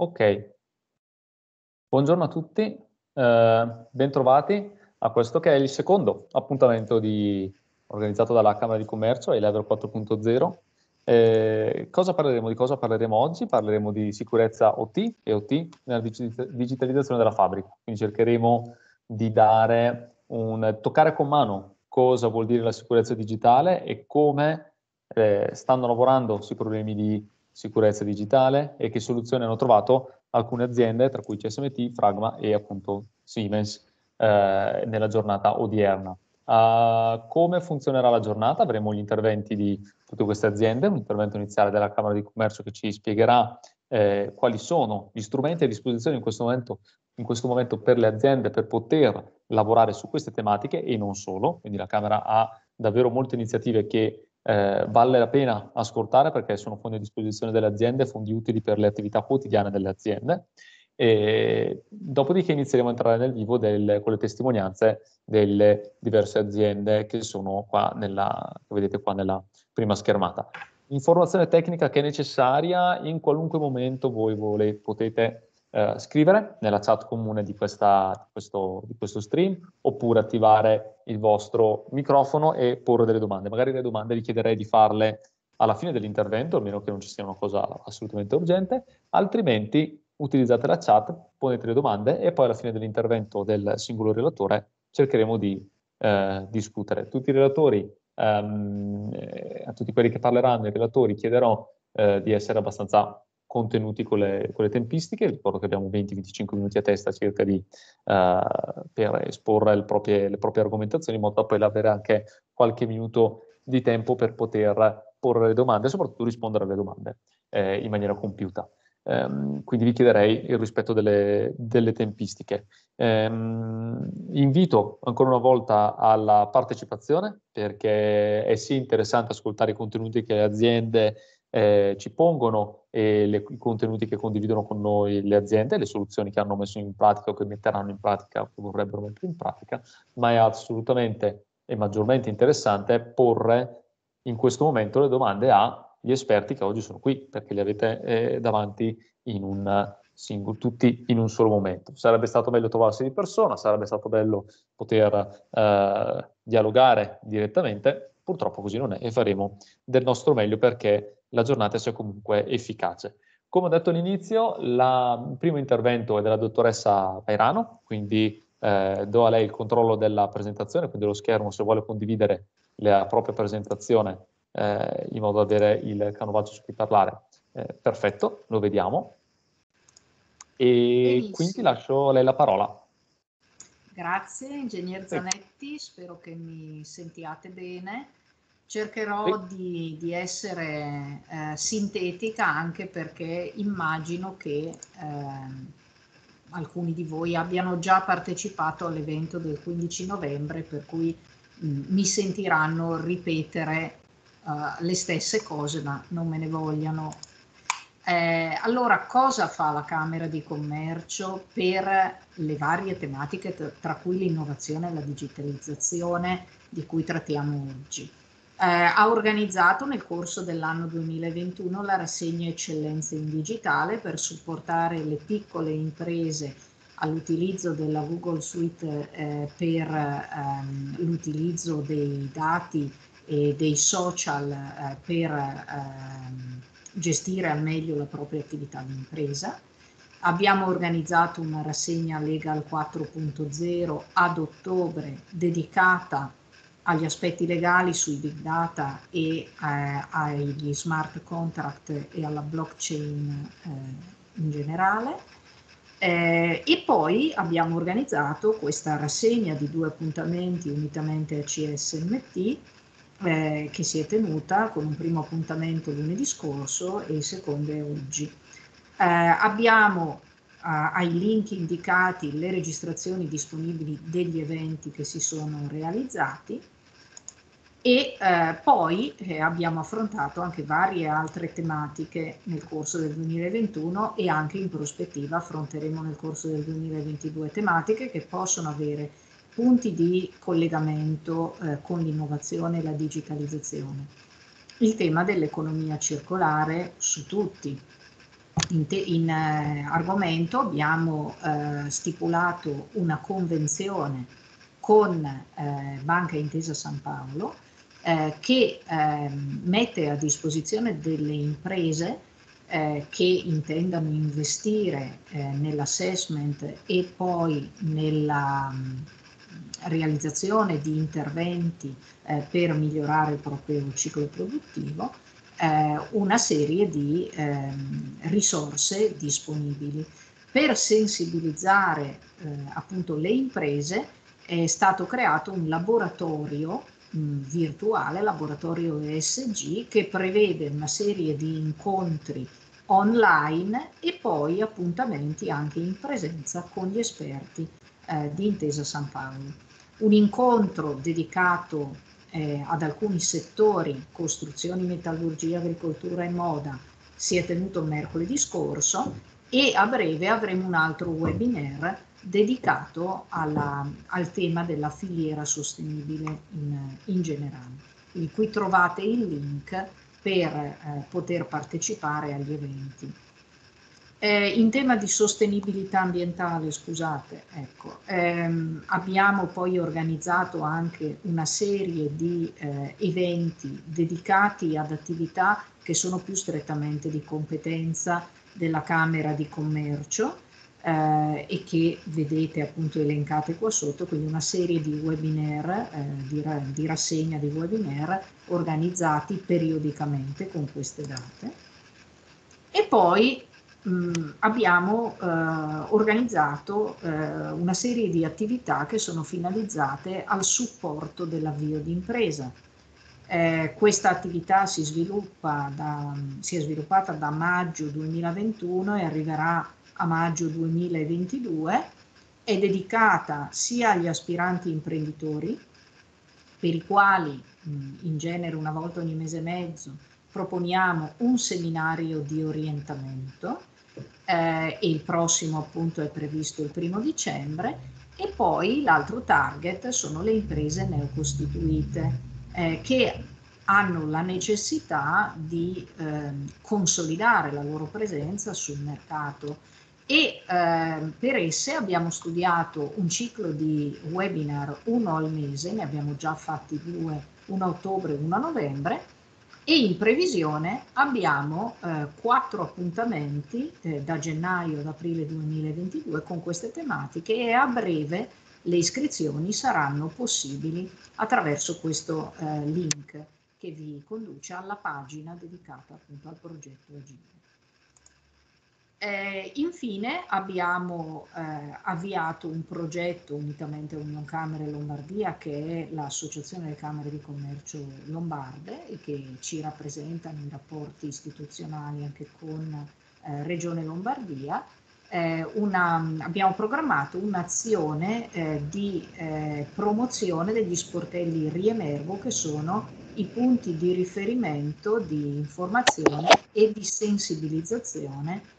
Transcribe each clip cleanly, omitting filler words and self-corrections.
Ok, buongiorno a tutti, bentrovati a questo che è il secondo appuntamento organizzato dalla Camera di Commercio, Elever 4.0. Cosa parleremo? Di cosa parleremo oggi? Parleremo di sicurezza OT e OT nella digitalizzazione della fabbrica. Quindi cercheremo di toccare con mano cosa vuol dire la sicurezza digitale e come stanno lavorando sui problemi di sicurezza digitale e che soluzioni hanno trovato alcune aziende, tra cui CSMT, Fragma e appunto Siemens, nella giornata odierna. Come funzionerà la giornata? Avremo gli interventi di tutte queste aziende, un intervento iniziale della Camera di Commercio che ci spiegherà quali sono gli strumenti a disposizione in questo momento per le aziende per poter lavorare su queste tematiche e non solo. Quindi la Camera ha davvero molte iniziative che vale la pena ascoltare perché sono fondi a disposizione delle aziende, fondi utili per le attività quotidiane delle aziende. E dopodiché inizieremo a entrare nel vivo con le testimonianze delle diverse aziende che sono qua che vedete qua nella prima schermata. Informazione tecnica che è necessaria in qualunque momento voi potete scrivere nella chat comune di questo stream oppure attivare il vostro microfono e porre delle domande. Magari le domande vi chiederei di farle alla fine dell'intervento, almeno che non ci sia una cosa assolutamente urgente, altrimenti utilizzate la chat, ponete le domande e poi alla fine dell'intervento del singolo relatore cercheremo di discutere. Tutti i relatori, a tutti quelli che parleranno, i relatori chiederò di essere abbastanza contenuti con le tempistiche. Ricordo che abbiamo 20-25 minuti a testa circa per esporre le proprie argomentazioni, in modo da poi avere anche qualche minuto di tempo per poter porre le domande e soprattutto rispondere alle domande in maniera compiuta. Quindi vi chiederei il rispetto delle tempistiche. Invito ancora una volta alla partecipazione perché è sì interessante ascoltare i contenuti che le aziende ci pongono e i contenuti che condividono con noi le aziende, le soluzioni che hanno messo in pratica o che metteranno in pratica o che vorrebbero mettere in pratica, ma è assolutamente e maggiormente interessante porre in questo momento le domande agli esperti che oggi sono qui, perché li avete davanti tutti in un solo momento. Sarebbe stato bello trovarsi di persona, sarebbe stato bello poter dialogare direttamente, purtroppo così non è e faremo del nostro meglio perché la giornata sia comunque efficace. Come ho detto all'inizio, il primo intervento è della dottoressa Pairano, quindi do a lei il controllo della presentazione, quindi dello schermo, se vuole condividere la propria presentazione in modo da avere il canovaccio su cui parlare. Perfetto, lo vediamo. E Benissimo. quindi lascio a lei la parola. Grazie, Ingegner Zanetti, spero che mi sentiate bene. Cercherò di essere sintetica anche perché immagino che alcuni di voi abbiano già partecipato all'evento del 15 novembre, per cui mi sentiranno ripetere le stesse cose, ma non me ne vogliano. Allora, cosa fa la Camera di Commercio per le varie tematiche, tra cui l'innovazione e la digitalizzazione di cui trattiamo oggi? Ha organizzato nel corso dell'anno 2021 la rassegna Eccellenze in Digitale per supportare le piccole imprese all'utilizzo della Google Suite per l'utilizzo dei dati e dei social per gestire al meglio la propria attività di impresa. Abbiamo organizzato una rassegna Legal 4.0 ad ottobre dedicata agli aspetti legali sui big data e agli smart contract e alla blockchain in generale. E poi abbiamo organizzato questa rassegna di 2 appuntamenti unitamente a CSMT che si è tenuta con un primo appuntamento lunedì scorso e il secondo è oggi. Abbiamo ai link indicati le registrazioni disponibili degli eventi che si sono realizzati e poi abbiamo affrontato anche varie altre tematiche nel corso del 2021 e anche in prospettiva affronteremo nel corso del 2022 tematiche che possono avere punti di collegamento con l'innovazione e la digitalizzazione. Il tema dell'economia circolare su tutti, in argomento abbiamo stipulato una convenzione con Banca Intesa San Paolo che mette a disposizione delle imprese che intendano investire nell'assessment e poi nella realizzazione di interventi per migliorare il proprio ciclo produttivo, una serie di risorse disponibili. Per sensibilizzare appunto le imprese è stato creato un laboratorio virtuale, laboratorio ESG, che prevede una serie di incontri online e poi appuntamenti anche in presenza con gli esperti di Intesa San Paolo. Un incontro dedicato ad alcuni settori, costruzioni, metallurgia, agricoltura e moda, si è tenuto mercoledì scorso, e a breve avremo un altro webinar dedicato al tema della filiera sostenibile in generale, in cui trovate il link per poter partecipare agli eventi. In tema di sostenibilità ambientale, scusate, ecco, abbiamo poi organizzato anche una serie di eventi dedicati ad attività che sono più strettamente di competenza della Camera di Commercio e che vedete appunto elencate qua sotto, quindi una serie di webinar, di rassegna di webinar organizzati periodicamente con queste date. E poi abbiamo organizzato una serie di attività che sono finalizzate al supporto dell'avvio di impresa. Questa attività si è sviluppata da maggio 2021 e arriverà a maggio 2022, è dedicata sia agli aspiranti imprenditori, per i quali in genere una volta ogni mese e mezzo proponiamo un seminario di orientamento e il prossimo appunto è previsto il 1° dicembre, e poi l'altro target sono le imprese neocostituite che hanno la necessità di consolidare la loro presenza sul mercato, e per esse abbiamo studiato un ciclo di webinar, uno al mese, ne abbiamo già fatti 2, uno a ottobre e uno a novembre, e in previsione abbiamo 4 appuntamenti da gennaio ad aprile 2022 con queste tematiche, e a breve le iscrizioni saranno possibili attraverso questo link che vi conduce alla pagina dedicata appunto al progetto Agile. Infine abbiamo avviato un progetto unitamente a Unioncamere Lombardia, che è l'Associazione delle Camere di Commercio Lombarde, e che ci rappresenta nei rapporti istituzionali anche con Regione Lombardia. Abbiamo programmato un'azione di promozione degli sportelli Riemergo, che sono i punti di riferimento di informazione e di sensibilizzazione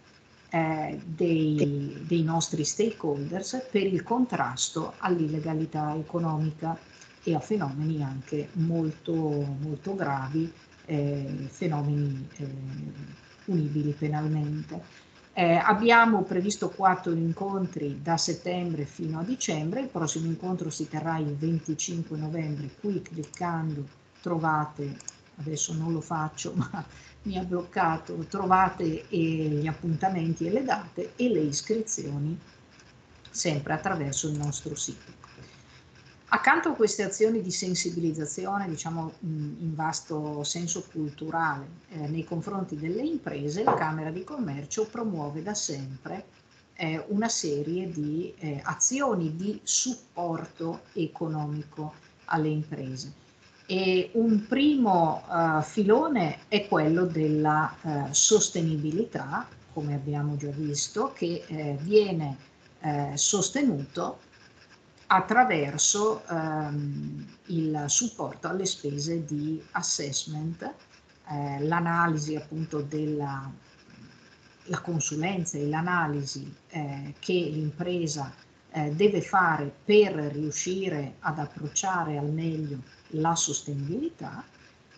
dei nostri stakeholders per il contrasto all'illegalità economica e a fenomeni anche molto, molto gravi, fenomeni punibili penalmente. Abbiamo previsto 4 incontri da settembre fino a dicembre. Il prossimo incontro si terrà il 25 novembre, qui cliccando trovate, adesso non lo faccio ma mi ha bloccato, trovate gli appuntamenti e le date e le iscrizioni sempre attraverso il nostro sito. Accanto a queste azioni di sensibilizzazione, diciamo in vasto senso culturale, nei confronti delle imprese, la Camera di Commercio promuove da sempre una serie di azioni di supporto economico alle imprese. E un primo filone è quello della sostenibilità, come abbiamo già visto, che viene sostenuto attraverso il supporto alle spese di assessment, l'analisi appunto della consulenza e l'analisi che l'impresa deve fare per riuscire ad approcciare al meglio la sostenibilità,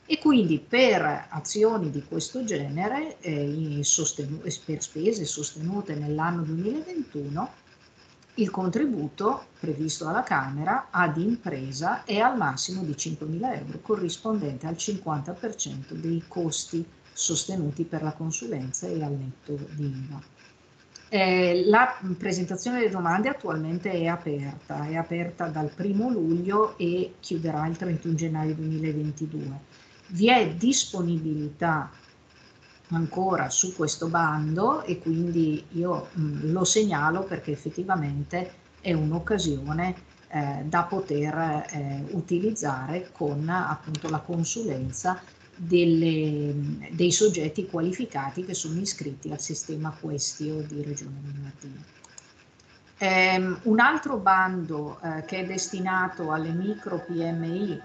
E quindi per azioni di questo genere, per spese sostenute nell'anno 2021, il contributo previsto alla Camera ad impresa è al massimo di 5.000 euro, corrispondente al 50% dei costi sostenuti per la consulenza e al netto di IVA. La presentazione delle domande attualmente è aperta dal 1° luglio e chiuderà il 31 gennaio 2022. Vi è disponibilità ancora su questo bando e quindi io lo segnalo perché effettivamente è un'occasione da poter utilizzare con appunto la consulenza dei soggetti qualificati che sono iscritti al sistema Questio di Regione Lombardia. Un altro bando che è destinato alle micro PMI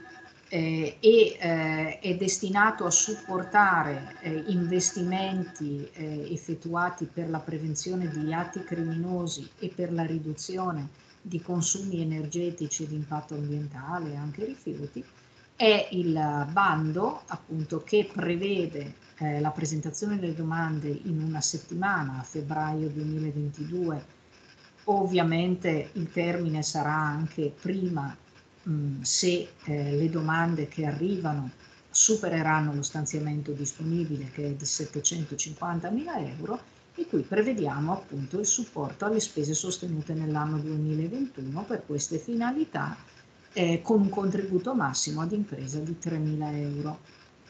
è destinato a supportare investimenti effettuati per la prevenzione di atti criminosi e per la riduzione di consumi energetici e di impatto ambientale e anche rifiuti. È il bando appunto che prevede la presentazione delle domande in una settimana a febbraio 2022. Ovviamente il termine sarà anche prima se le domande che arrivano supereranno lo stanziamento disponibile che è di 750.000 euro e qui prevediamo appunto il supporto alle spese sostenute nell'anno 2021 per queste finalità con un contributo massimo ad impresa di 3.000 euro.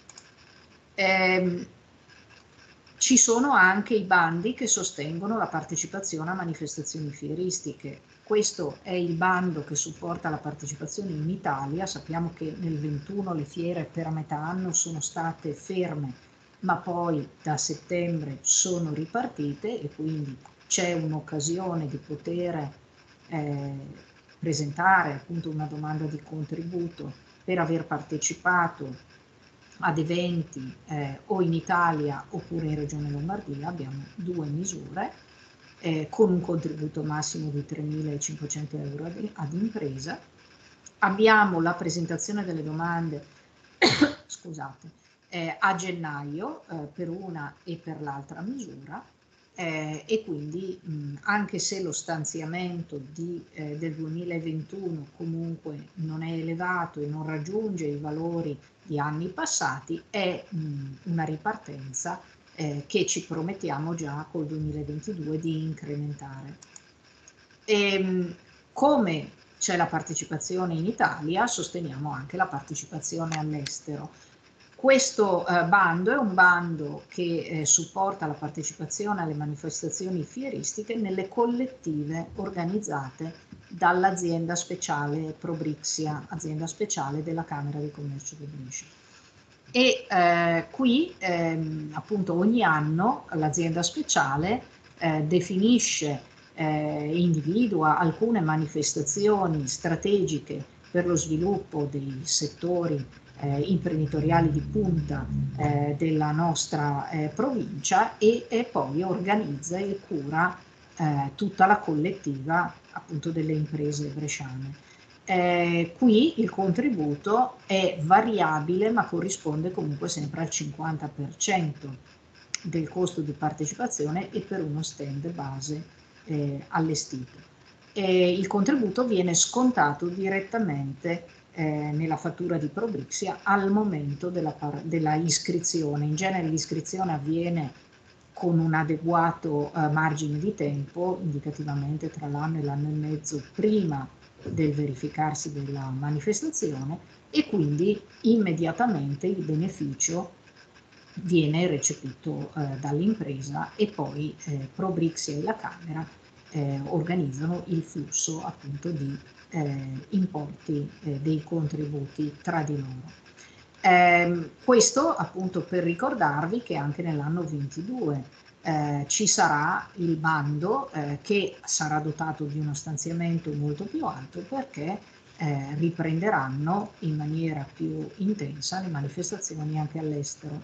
Ci sono anche i bandi che sostengono la partecipazione a manifestazioni fieristiche. Questo è il bando che supporta la partecipazione in Italia. Sappiamo che nel 2021 le fiere per a metà anno sono state ferme, ma poi da settembre sono ripartite e quindi c'è un'occasione di poter presentare appunto una domanda di contributo per aver partecipato ad eventi o in Italia oppure in Regione Lombardia. Abbiamo 2 misure con un contributo massimo di 3.500 euro ad impresa. Abbiamo la presentazione delle domande scusate, a gennaio per una e per l'altra misura e quindi anche se lo stanziamento del 2021 comunque non è elevato e non raggiunge i valori di anni passati, è una ripartenza che ci promettiamo già col 2022 di incrementare. Come c'è la partecipazione in Italia, sosteniamo anche la partecipazione all'estero. Questo bando è un bando che supporta la partecipazione alle manifestazioni fieristiche nelle collettive organizzate dall'azienda speciale Probrixia, azienda speciale della Camera di Commercio di Brescia. E qui appunto ogni anno l'azienda speciale definisce individua alcune manifestazioni strategiche per lo sviluppo dei settori imprenditoriali di punta della nostra provincia e poi organizza e cura tutta la collettiva appunto delle imprese bresciane. Qui il contributo è variabile ma corrisponde comunque sempre al 50% del costo di partecipazione e per uno stand base allestito. Il contributo viene scontato direttamente nella fattura di Probrixia al momento della iscrizione. In genere l'iscrizione avviene con un adeguato margine di tempo, indicativamente tra l'anno e l'anno e mezzo prima del verificarsi della manifestazione e quindi immediatamente il beneficio viene recepito dall'impresa e poi Probrixia e la Camera organizzano il flusso appunto di importi dei contributi tra di loro. Questo appunto per ricordarvi che anche nell'anno 22 ci sarà il bando che sarà dotato di uno stanziamento molto più alto perché riprenderanno in maniera più intensa le manifestazioni anche all'estero.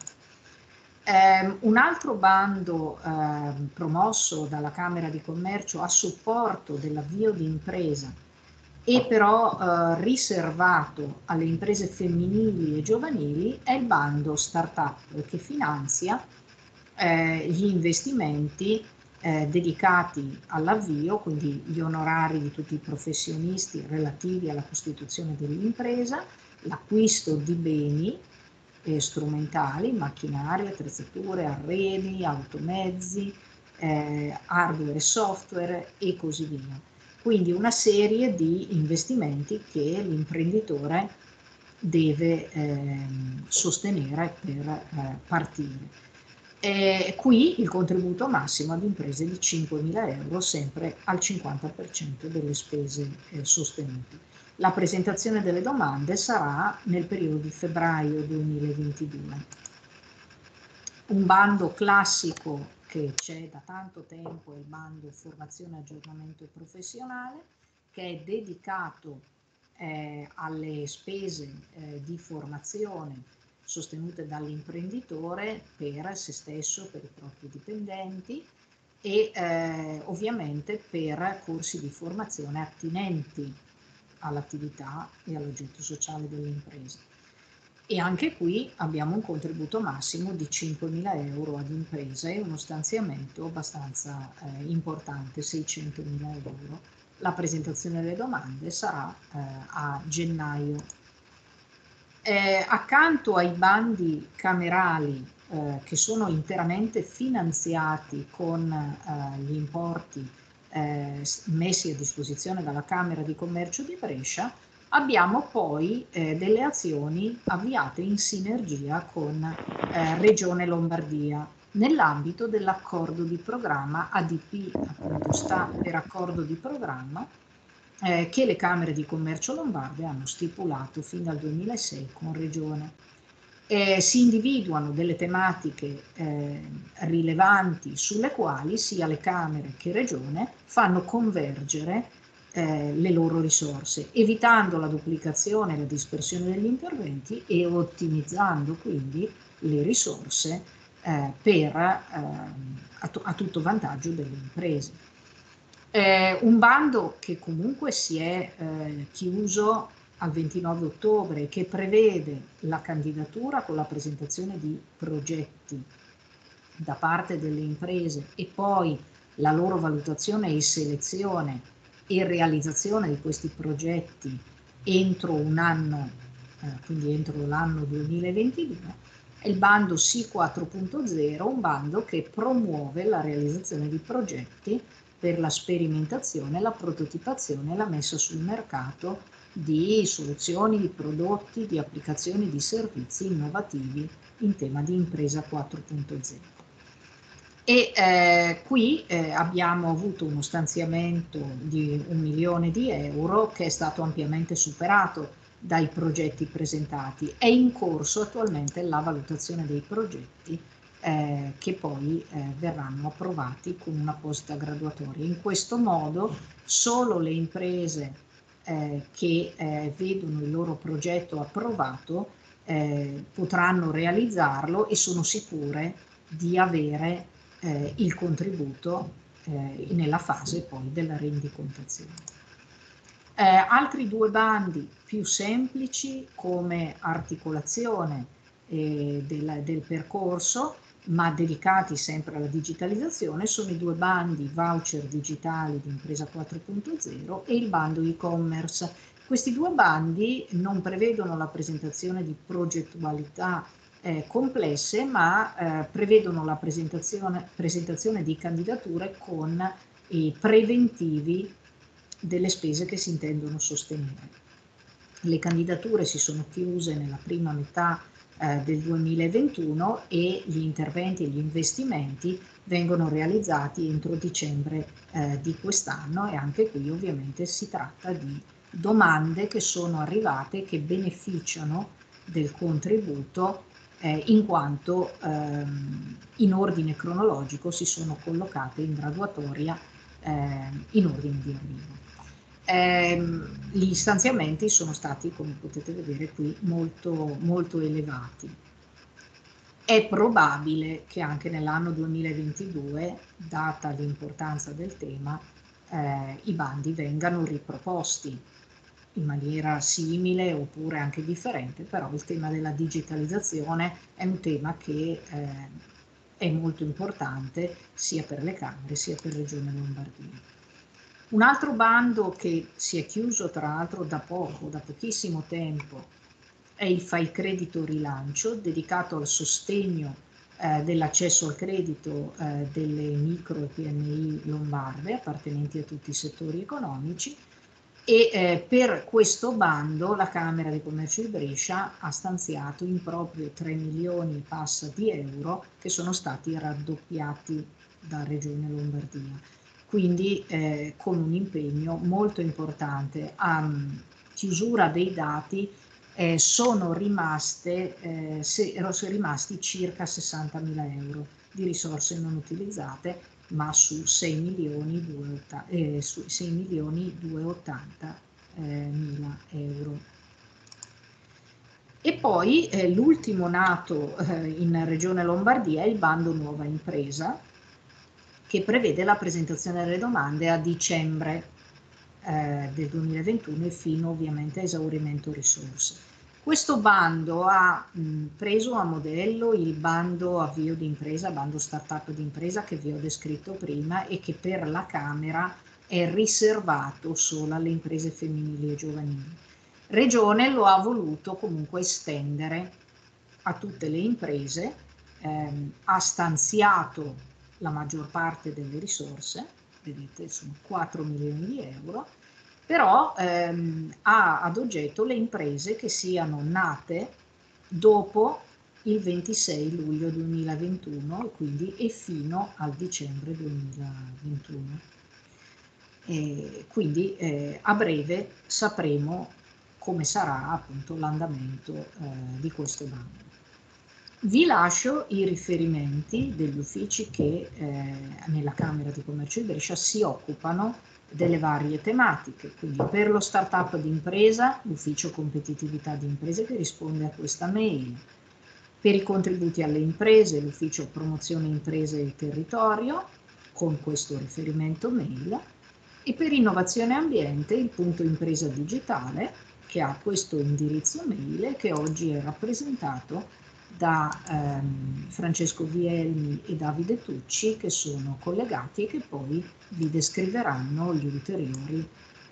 Un altro bando promosso dalla Camera di Commercio a supporto dell'avvio di impresa e però riservato alle imprese femminili e giovanili è il bando Startup che finanzia gli investimenti dedicati all'avvio, quindi gli onorari di tutti i professionisti relativi alla costituzione dell'impresa, l'acquisto di beni strumentali, macchinari, attrezzature, arredi, automezzi, hardware e software e così via. Quindi una serie di investimenti che l'imprenditore deve sostenere per partire. Qui il contributo massimo ad imprese di 5.000 euro, sempre al 50% delle spese sostenute. La presentazione delle domande sarà nel periodo di febbraio 2022. Un bando classico che c'è da tanto tempo è il bando formazione e aggiornamento professionale, che è dedicato alle spese di formazione sostenute dall'imprenditore per se stesso, per i propri dipendenti e ovviamente per corsi di formazione attinenti all'attività e all'oggetto sociale dell'impresa. E anche qui abbiamo un contributo massimo di 5.000 euro ad impresa e uno stanziamento abbastanza importante, 600.000 euro. La presentazione delle domande sarà a gennaio. Accanto ai bandi camerali che sono interamente finanziati con gli importi messi a disposizione dalla Camera di Commercio di Brescia, abbiamo poi delle azioni avviate in sinergia con Regione Lombardia nell'ambito dell'accordo di programma ADP, appunto sta per accordo di programma, che le Camere di Commercio lombarde hanno stipulato fin dal 2006 con Regione. Si individuano delle tematiche rilevanti sulle quali sia le Camere che Regione fanno convergere le loro risorse, evitando la duplicazione e la dispersione degli interventi e ottimizzando quindi le risorse a tutto vantaggio delle imprese. Un bando che comunque si è chiuso al 29 ottobre, che prevede la candidatura con la presentazione di progetti da parte delle imprese e poi la loro valutazione e selezione e realizzazione di questi progetti entro un anno, quindi entro l'anno 2022, è il bando SI 4.0, un bando che promuove la realizzazione di progetti per la sperimentazione, la prototipazione e la messa sul mercato di soluzioni, di prodotti, di applicazioni, di servizi innovativi in tema di impresa 4.0. E qui abbiamo avuto uno stanziamento di 1 milione di euro che è stato ampiamente superato dai progetti presentati. È in corso attualmente la valutazione dei progetti che poi verranno approvati con un'apposita graduatoria. In questo modo solo le imprese che vedono il loro progetto approvato potranno realizzarlo e sono sicure di avere il contributo nella fase poi della rendicontazione. Altri due bandi più semplici come articolazione del percorso, ma dedicati sempre alla digitalizzazione, sono i due bandi voucher digitali di Impresa 4.0 e il bando e-commerce. Questi due bandi non prevedono la presentazione di progettualità complesse, ma prevedono la presentazione di candidature con i preventivi delle spese che si intendono sostenere. Le candidature si sono chiuse nella prima metà del 2021 e gli interventi e gli investimenti vengono realizzati entro dicembre di quest'anno e anche qui ovviamente si tratta di domande che sono arrivate che beneficiano del contributo in quanto in ordine cronologico si sono collocate in graduatoria in ordine di arrivo. Gli stanziamenti sono stati, come potete vedere qui, molto elevati. È probabile che anche nell'anno 2022, data l'importanza del tema, i bandi vengano riproposti. in maniera simile oppure anche differente, però il tema della digitalizzazione è un tema che è molto importante sia per le Camere sia per Regione Lombardia. Un altro bando che si è chiuso tra l'altro da pochissimo tempo, è il Fai Credito Rilancio, dedicato al sostegno dell'accesso al credito delle micro e PMI lombarde appartenenti a tutti i settori economici, e per questo bando la Camera di Commercio di Brescia ha stanziato in proprio 3 milioni e passa di euro che sono stati raddoppiati da Regione Lombardia. Quindi con un impegno molto importante. A chiusura dei dati sono rimasti circa 60.000 euro di risorse non utilizzate, ma su 6.280.000 euro. E poi l'ultimo nato in Regione Lombardia è il bando Nuova Impresa, che prevede la presentazione delle domande a dicembre del 2021 e fino ovviamente a esaurimento risorse. Questo bando ha preso a modello il bando avvio di impresa, bando startup di impresa che vi ho descritto prima e che per la Camera è riservato solo alle imprese femminili e giovanili. Regione lo ha voluto comunque estendere a tutte le imprese, ha stanziato la maggior parte delle risorse, vedete sono 4 milioni di euro, però ha ad oggetto le imprese che siano nate dopo il 26 luglio 2021 quindi e fino al dicembre 2021. Quindi a breve sapremo come sarà appunto l'andamento di questo bando. Vi lascio i riferimenti degli uffici che nella Camera di Commercio di Brescia si occupano delle varie tematiche, quindi per lo startup di impresa, l'ufficio competitività di imprese che risponde a questa mail, per i contributi alle imprese, l'ufficio promozione imprese e il territorio, con questo riferimento mail, e per innovazione ambiente il punto impresa digitale, che ha questo indirizzo mail che oggi è rappresentato da Francesco Vielmi e Davide Tucci, che sono collegati e che poi vi descriveranno gli ulteriori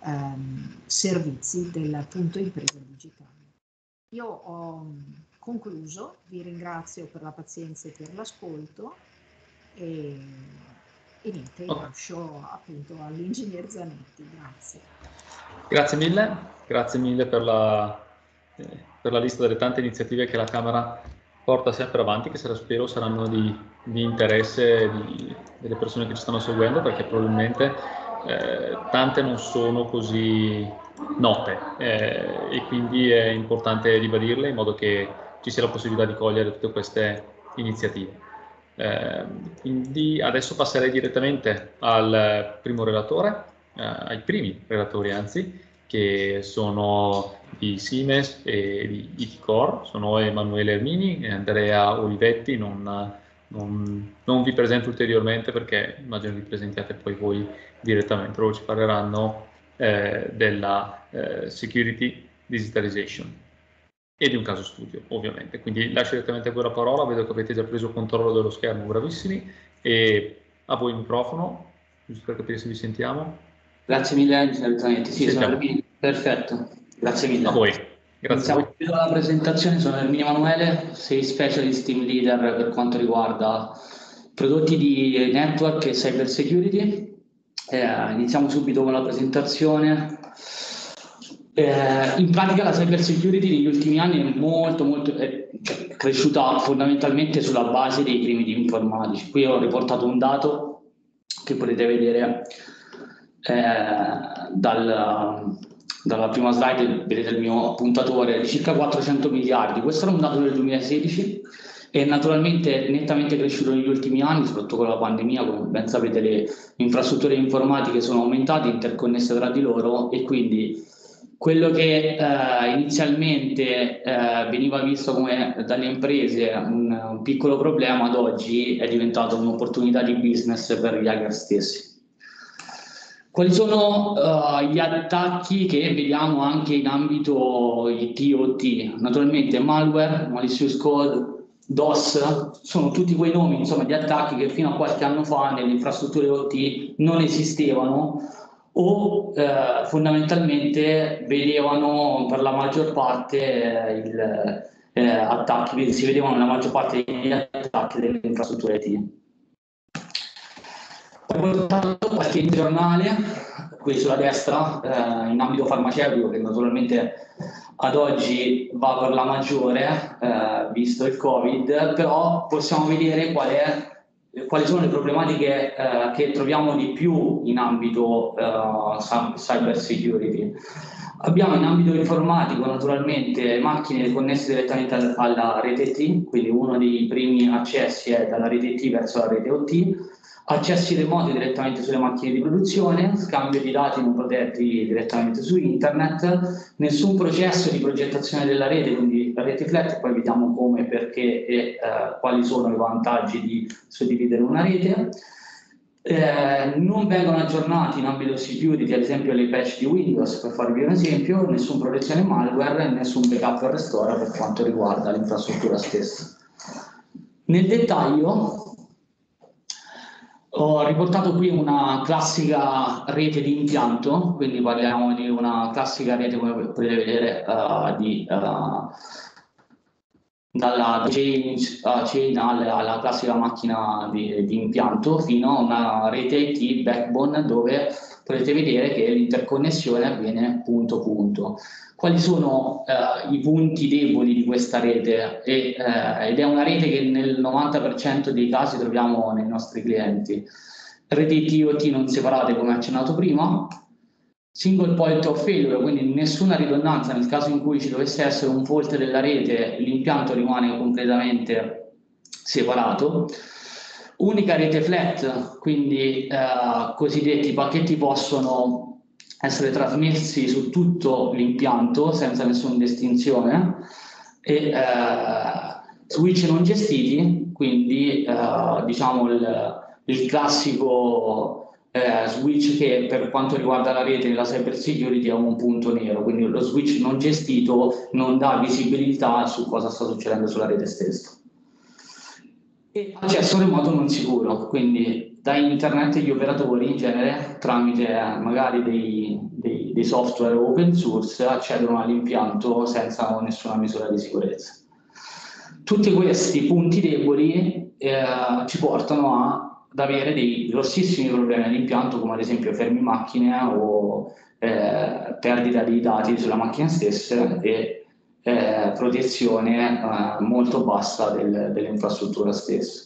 servizi del punto impresa digitale. Io ho concluso, vi ringrazio per la pazienza e per l'ascolto e niente, lascio appunto all'ingegner Zanetti. Grazie. Grazie mille per la lista delle tante iniziative che la Camera porta sempre avanti, che spero saranno di interesse delle persone che ci stanno seguendo, perché probabilmente tante non sono così note e quindi è importante ribadirle in modo che ci sia la possibilità di cogliere tutte queste iniziative. Quindi adesso passerei direttamente al primo relatore, ai primi relatori anzi, che sono di Siemens e di ITCOR, sono Emanuele Ermini e Andrea Olivetti. Non vi presento ulteriormente perché immagino vi presentiate poi voi direttamente, loro ci parleranno della security digitalization e di un caso studio, ovviamente. Quindi lascio direttamente a voi la parola, vedo che avete già preso controllo dello schermo, bravissimi, e a voi il microfono, giusto per capire se vi sentiamo. Grazie mille, Zanetti. Sì, sono Ermini. Perfetto, grazie mille. A voi. Grazie a voi. Iniziamo la presentazione, sono Ermini Emanuele, sei specialist team leader per quanto riguarda prodotti di network e cyber security. Iniziamo subito con la presentazione. In pratica la cyber security negli ultimi anni è molto cresciuta fondamentalmente sulla base dei primitivi informatici. Qui ho riportato un dato che potete vedere dalla prima slide, vedete il mio puntatore di circa 400 miliardi. Questo era un dato del 2016 e naturalmente nettamente cresciuto negli ultimi anni, soprattutto con la pandemia. Come ben sapete, le infrastrutture informatiche sono aumentate, interconnesse tra di loro, e quindi quello che inizialmente veniva visto come dalle imprese un piccolo problema, ad oggi è diventato un'opportunità di business per gli hacker stessi. Quali sono gli attacchi che vediamo anche in ambito IT o OT? Naturalmente malware, malicious code, DOS, sono tutti quei nomi, insomma, di attacchi che fino a qualche anno fa nelle infrastrutture OT non esistevano o fondamentalmente vedevano per la maggior parte attacchi, si vedevano nella maggior parte degli attacchi delle infrastrutture IT. Ho portato qualche giornale, qui sulla destra, in ambito farmaceutico, che naturalmente ad oggi va per la maggiore, visto il Covid, però possiamo vedere quali sono le problematiche che troviamo di più in ambito cyber security. Abbiamo in ambito informatico naturalmente macchine connesse direttamente alla rete T, quindi uno dei primi accessi è dalla rete T verso la rete OT, accessi remoti direttamente sulle macchine di produzione, scambio di dati non protetti direttamente su internet, nessun processo di progettazione della rete, quindi la rete flat, poi vediamo come, perché e quali sono i vantaggi di suddividere una rete. Non vengono aggiornati in ambito security, ad esempio le patch di Windows, per farvi un esempio, nessun protezione malware e nessun backup e restore per quanto riguarda l'infrastruttura stessa. Nel dettaglio ho riportato qui una classica rete di impianto, quindi parliamo di una classica rete, come potete vedere, dalla chain alla classica macchina di impianto fino a una rete IT backbone dove potete vedere che l'interconnessione avviene punto punto. Quali sono i punti deboli di questa rete? Ed è una rete che nel 90% dei casi troviamo nei nostri clienti. Reti IT OT non separate, come accennato prima, single point of failure, quindi nessuna ridondanza nel caso in cui ci dovesse essere un fault della rete, l'impianto rimane completamente separato. Unica rete flat, quindi cosiddetti pacchetti possono essere trasmessi su tutto l'impianto senza nessuna distinzione e switch non gestiti, quindi diciamo il classico switch che per quanto riguarda la rete nella cyber security è un punto nero, quindi lo switch non gestito non dà visibilità su cosa sta succedendo sulla rete stessa. E accesso remoto non sicuro, quindi da internet gli operatori in genere tramite magari dei software open source accedono all'impianto senza nessuna misura di sicurezza. Tutti questi punti deboli ci portano ad avere dei grossissimi problemi all'impianto, come ad esempio fermi macchine o perdita dei dati sulla macchina stessa e protezione molto bassa dell'infrastruttura stessa.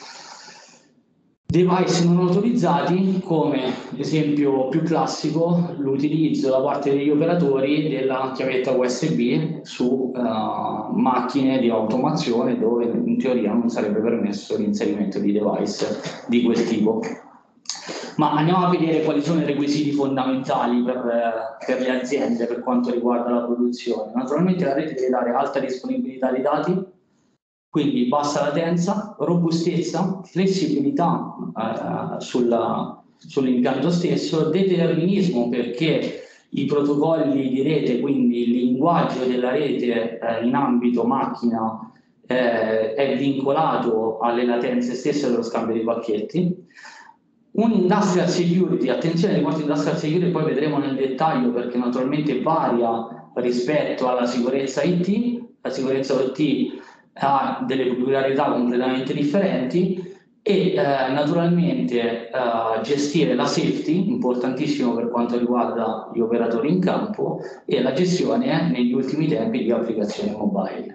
Device non autorizzati, come esempio più classico, l'utilizzo da parte degli operatori della chiavetta USB su macchine di automazione dove in teoria non sarebbe permesso l'inserimento di device di quel tipo. Ma andiamo a vedere quali sono i requisiti fondamentali per le aziende per quanto riguarda la produzione. Naturalmente la rete deve dare alta disponibilità dei dati, quindi bassa latenza, robustezza, flessibilità sull'impianto stesso, determinismo perché i protocolli di rete, quindi il linguaggio della rete in ambito macchina è vincolato alle latenze stesse dello scambio di pacchetti. Un industrial security, attenzione ai quanto industrial security poi vedremo nel dettaglio perché naturalmente varia rispetto alla sicurezza IT, la sicurezza OT ha delle peculiarità completamente differenti e naturalmente gestire la safety, importantissimo per quanto riguarda gli operatori in campo, e la gestione negli ultimi tempi di applicazioni mobile.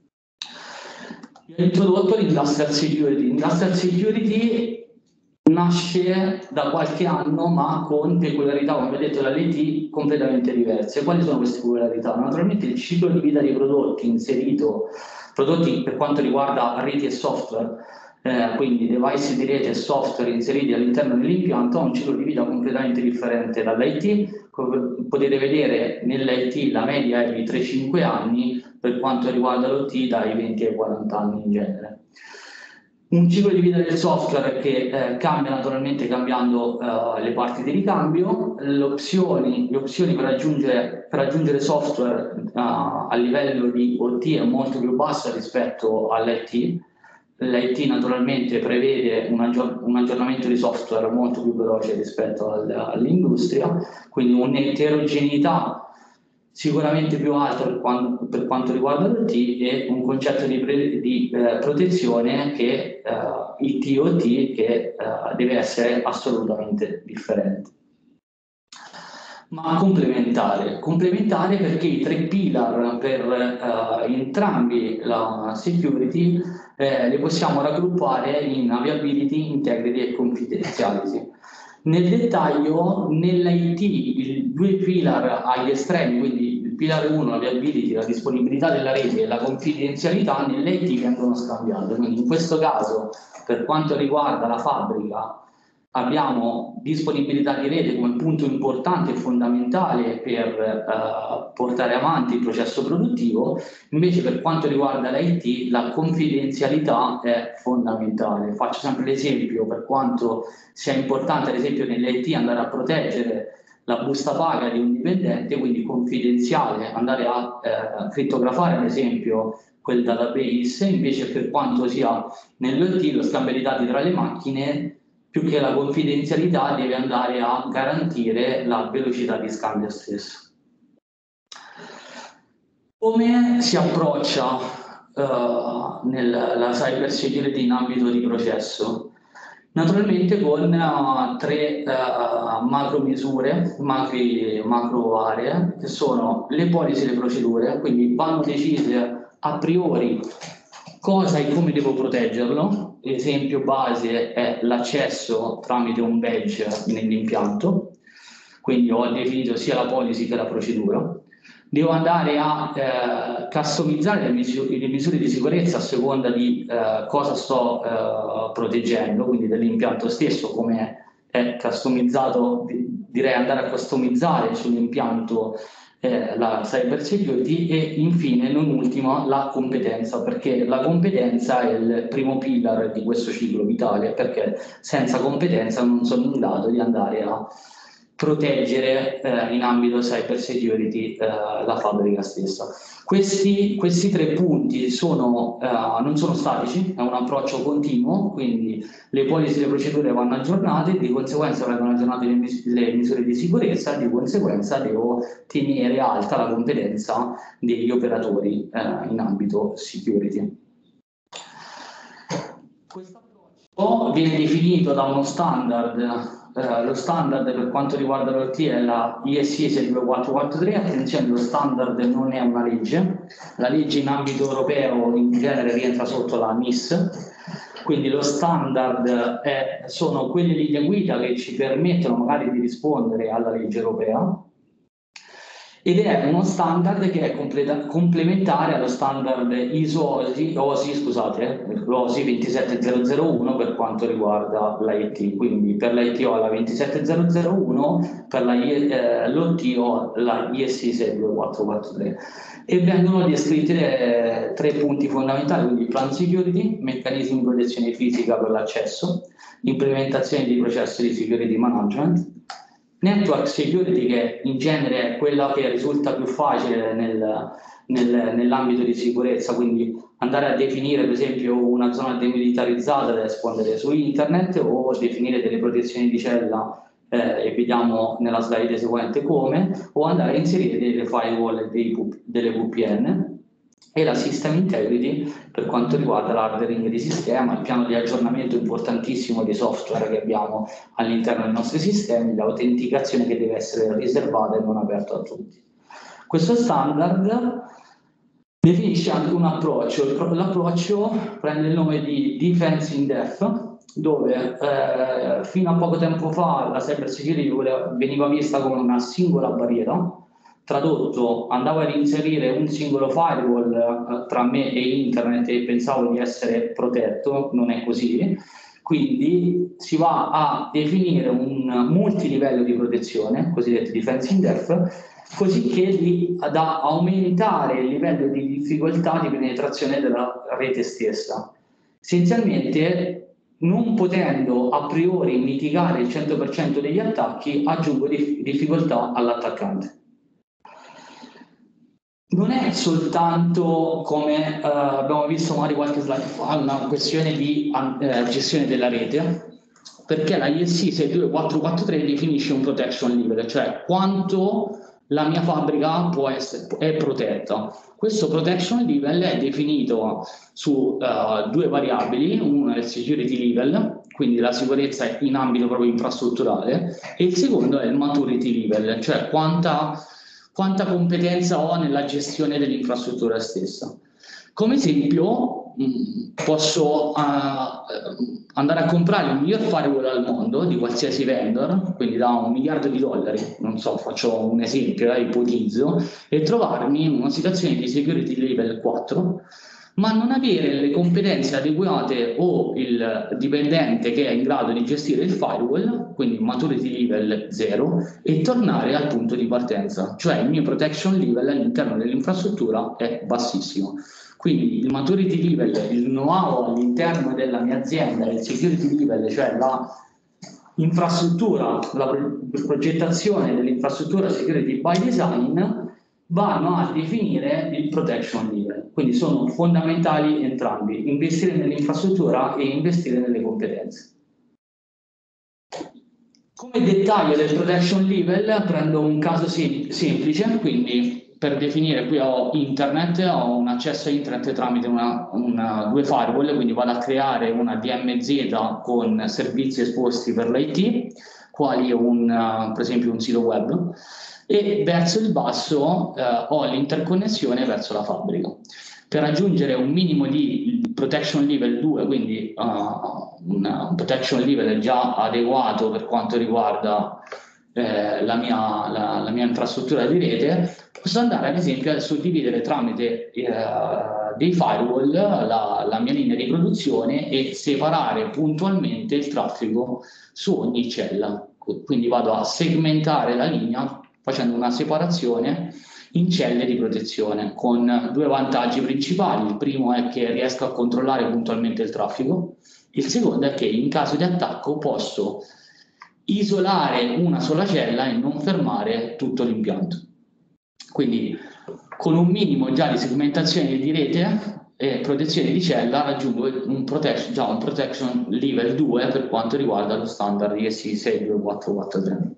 Ho introdotto l'industrial security. L'industrial security nasce da qualche anno ma con peculiarità, come ho detto, dall'IT completamente diverse. Quali sono queste peculiarità? Naturalmente il ciclo di vita dei prodotti inserito, prodotti per quanto riguarda reti e software, quindi device di rete e software inseriti all'interno dell'impianto, ha un ciclo di vita completamente differente dall'IT. Come potete vedere nell'IT la media è di 3-5 anni, per quanto riguarda l'OT dai 20 ai 40 anni in genere. Un ciclo di vita del software che cambia naturalmente cambiando le parti di ricambio, le opzioni per aggiungere software a livello di OT è molto più bassa rispetto all'IT. L'IT naturalmente prevede un aggiornamento di software molto più veloce rispetto all'industria, quindi un'eterogeneità sicuramente più alta per quanto riguarda l'OT e un concetto di protezione che IT-OT che deve essere assolutamente differente. Ma complementare perché i 3 pillar per entrambi la security li possiamo raggruppare in availability, integrity e confidentiality. Nel dettaglio, nell'IT, i 2 pillar agli estremi, quindi il pillar 1, la viability, la disponibilità della rete e la confidenzialità, nell'IT vengono scambiate. Quindi in questo caso, per quanto riguarda la fabbrica, abbiamo disponibilità di rete come punto importante e fondamentale per portare avanti il processo produttivo, invece per quanto riguarda l'IT la confidenzialità è fondamentale. Faccio sempre l'esempio per quanto sia importante ad esempio nell'IT andare a proteggere la busta paga di un dipendente, quindi confidenziale, andare a crittografare ad esempio quel database, invece per quanto sia nell'IT lo scambio di dati tra le macchine più che la confidenzialità deve andare a garantire la velocità di scambio stesso. Come si approccia nella cyber security in ambito di processo? Naturalmente con 3 macro misure, macro aree, che sono le policy e le procedure, quindi vanno decise a priori cosa e come devo proteggerlo. L'esempio base è l'accesso tramite un badge nell'impianto, quindi ho definito sia la policy che la procedura. Devo andare a customizzare le misure di sicurezza a seconda di cosa sto proteggendo, quindi dell'impianto stesso, come è customizzato, direi andare a customizzare sull'impianto la cyber security e infine, non ultimo, la competenza, perché la competenza è il primo pillar di questo ciclo vitale, perché senza competenza non sono in grado di andare a proteggere in ambito cyber security la fabbrica stessa. Questi 3 punti non sono statici, è un approccio continuo, quindi le policy e le procedure vanno aggiornate, di conseguenza vengono aggiornate le misure di sicurezza, di conseguenza devo tenere alta la competenza degli operatori in ambito security. Questo approccio viene definito da uno standard. Lo standard per quanto riguarda l'OT è la ISI 62443, attenzione, lo standard non è una legge, la legge in ambito europeo in genere rientra sotto la NIS, quindi lo standard sono quelle linee guida che ci permettono magari di rispondere alla legge europea, ed è uno standard che è complementare allo standard OSI 27001 per quanto riguarda l'IT. Quindi per l'IT ho la 27001, per l'OT ho la ISI 62443. E vengono descritti 3 punti fondamentali, quindi plan security, meccanismi di protezione fisica per l'accesso, implementazione di processi di security management, network security, che in genere è quella che risulta più facile nell'ambito di sicurezza, quindi andare a definire per esempio una zona demilitarizzata da espandere su internet o definire delle protezioni di cella e vediamo nella slide seguente come, o andare a inserire delle firewall e delle VPN, e la system integrity per quanto riguarda l'hardening di sistema, il piano di aggiornamento importantissimo dei software che abbiamo all'interno dei nostri sistemi, l'autenticazione che deve essere riservata e non aperta a tutti. Questo standard definisce anche un approccio. L'approccio prende il nome di Defense in Depth, dove fino a poco tempo fa la cyber security veniva vista come una singola barriera. Tradotto, andavo ad inserire un singolo firewall tra me e internet e pensavo di essere protetto, non è così. Quindi si va a definire un multilivello di protezione, cosiddetto defense in depth, così che da aumentare il livello di difficoltà di penetrazione della rete stessa. essenzialmente, non potendo a priori mitigare il 100% degli attacchi, aggiungo difficoltà all'attaccante. Non è soltanto, come abbiamo visto magari qualche slide fa, una questione di gestione della rete, perché la IEC 62443 definisce un protection level, cioè quanto la mia fabbrica è protetta. Questo protection level è definito su due variabili, una è il security level, quindi la sicurezza in ambito proprio infrastrutturale, e il secondo è il maturity level, cioè quanta competenza ho nella gestione dell'infrastruttura stessa. Come esempio, posso andare a comprare il miglior firewall al mondo di qualsiasi vendor, quindi da $1 miliardo, non so, faccio un esempio, ipotizzo, e trovarmi in una situazione di security level 4, ma non avere le competenze adeguate o il dipendente che è in grado di gestire il firewall, quindi maturity level 0, e tornare al punto di partenza, cioè il mio protection level all'interno dell'infrastruttura è bassissimo. Quindi il maturity level, il know-how all'interno della mia azienda, il security level, cioè la infrastruttura, la progettazione dell'infrastruttura security by design, vanno a definire il protection level. Quindi sono fondamentali entrambi, investire nell'infrastruttura e investire nelle competenze. Come dettaglio del protection level prendo un caso semplice, quindi per definire qui ho internet, ho un accesso a internet tramite due firewall, quindi vado a creare una DMZ con servizi esposti per l'IT, quali per esempio un sito web, e verso il basso ho l'interconnessione verso la fabbrica. Per raggiungere un minimo di protection level 2, quindi un protection level già adeguato per quanto riguarda la mia infrastruttura di rete, posso andare ad esempio a suddividere tramite dei firewall la mia linea di produzione e separare puntualmente il traffico su ogni cella. Quindi vado a segmentare la linea facendo una separazione in celle di protezione, con due vantaggi principali. Il primo è che riesco a controllare puntualmente il traffico, il secondo è che in caso di attacco posso isolare una sola cella e non fermare tutto l'impianto. Quindi con un minimo già di segmentazione di rete e protezione di cella raggiungo un protection level 2 per quanto riguarda lo standard IEC 62443.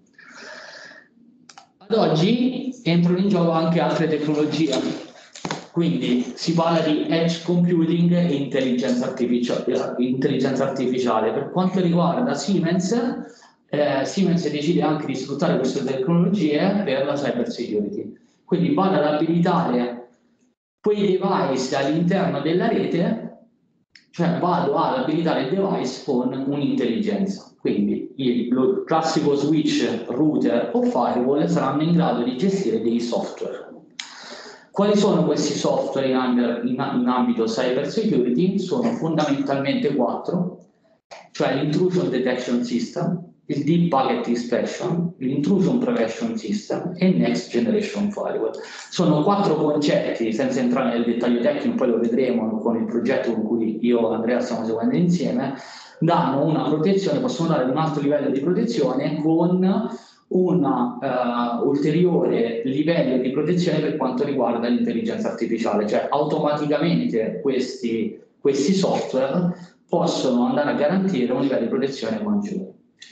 Ad oggi entrano in gioco anche altre tecnologie, quindi si parla di edge computing e intelligenza artificiale. Per quanto riguarda Siemens, Siemens decide anche di sfruttare queste tecnologie per la cyber security. Quindi vado ad abilitare quei device all'interno della rete, cioè vado ad abilitare il device con un'intelligenza. Quindi il classico switch, router o firewall saranno in grado di gestire dei software. Quali sono questi software in ambito cyber security? Sono fondamentalmente 4, cioè l'intrusion detection system, il deep packet inspection, l'intrusion prevention system e il next generation firewall. Sono 4 concetti, senza entrare nel dettaglio tecnico, poi lo vedremo con il progetto con cui io e Andrea stiamo seguendo insieme, danno una protezione, possono dare un alto livello di protezione con un ulteriore livello di protezione per quanto riguarda l'intelligenza artificiale, cioè automaticamente questi software possono andare a garantire un livello di protezione maggiore.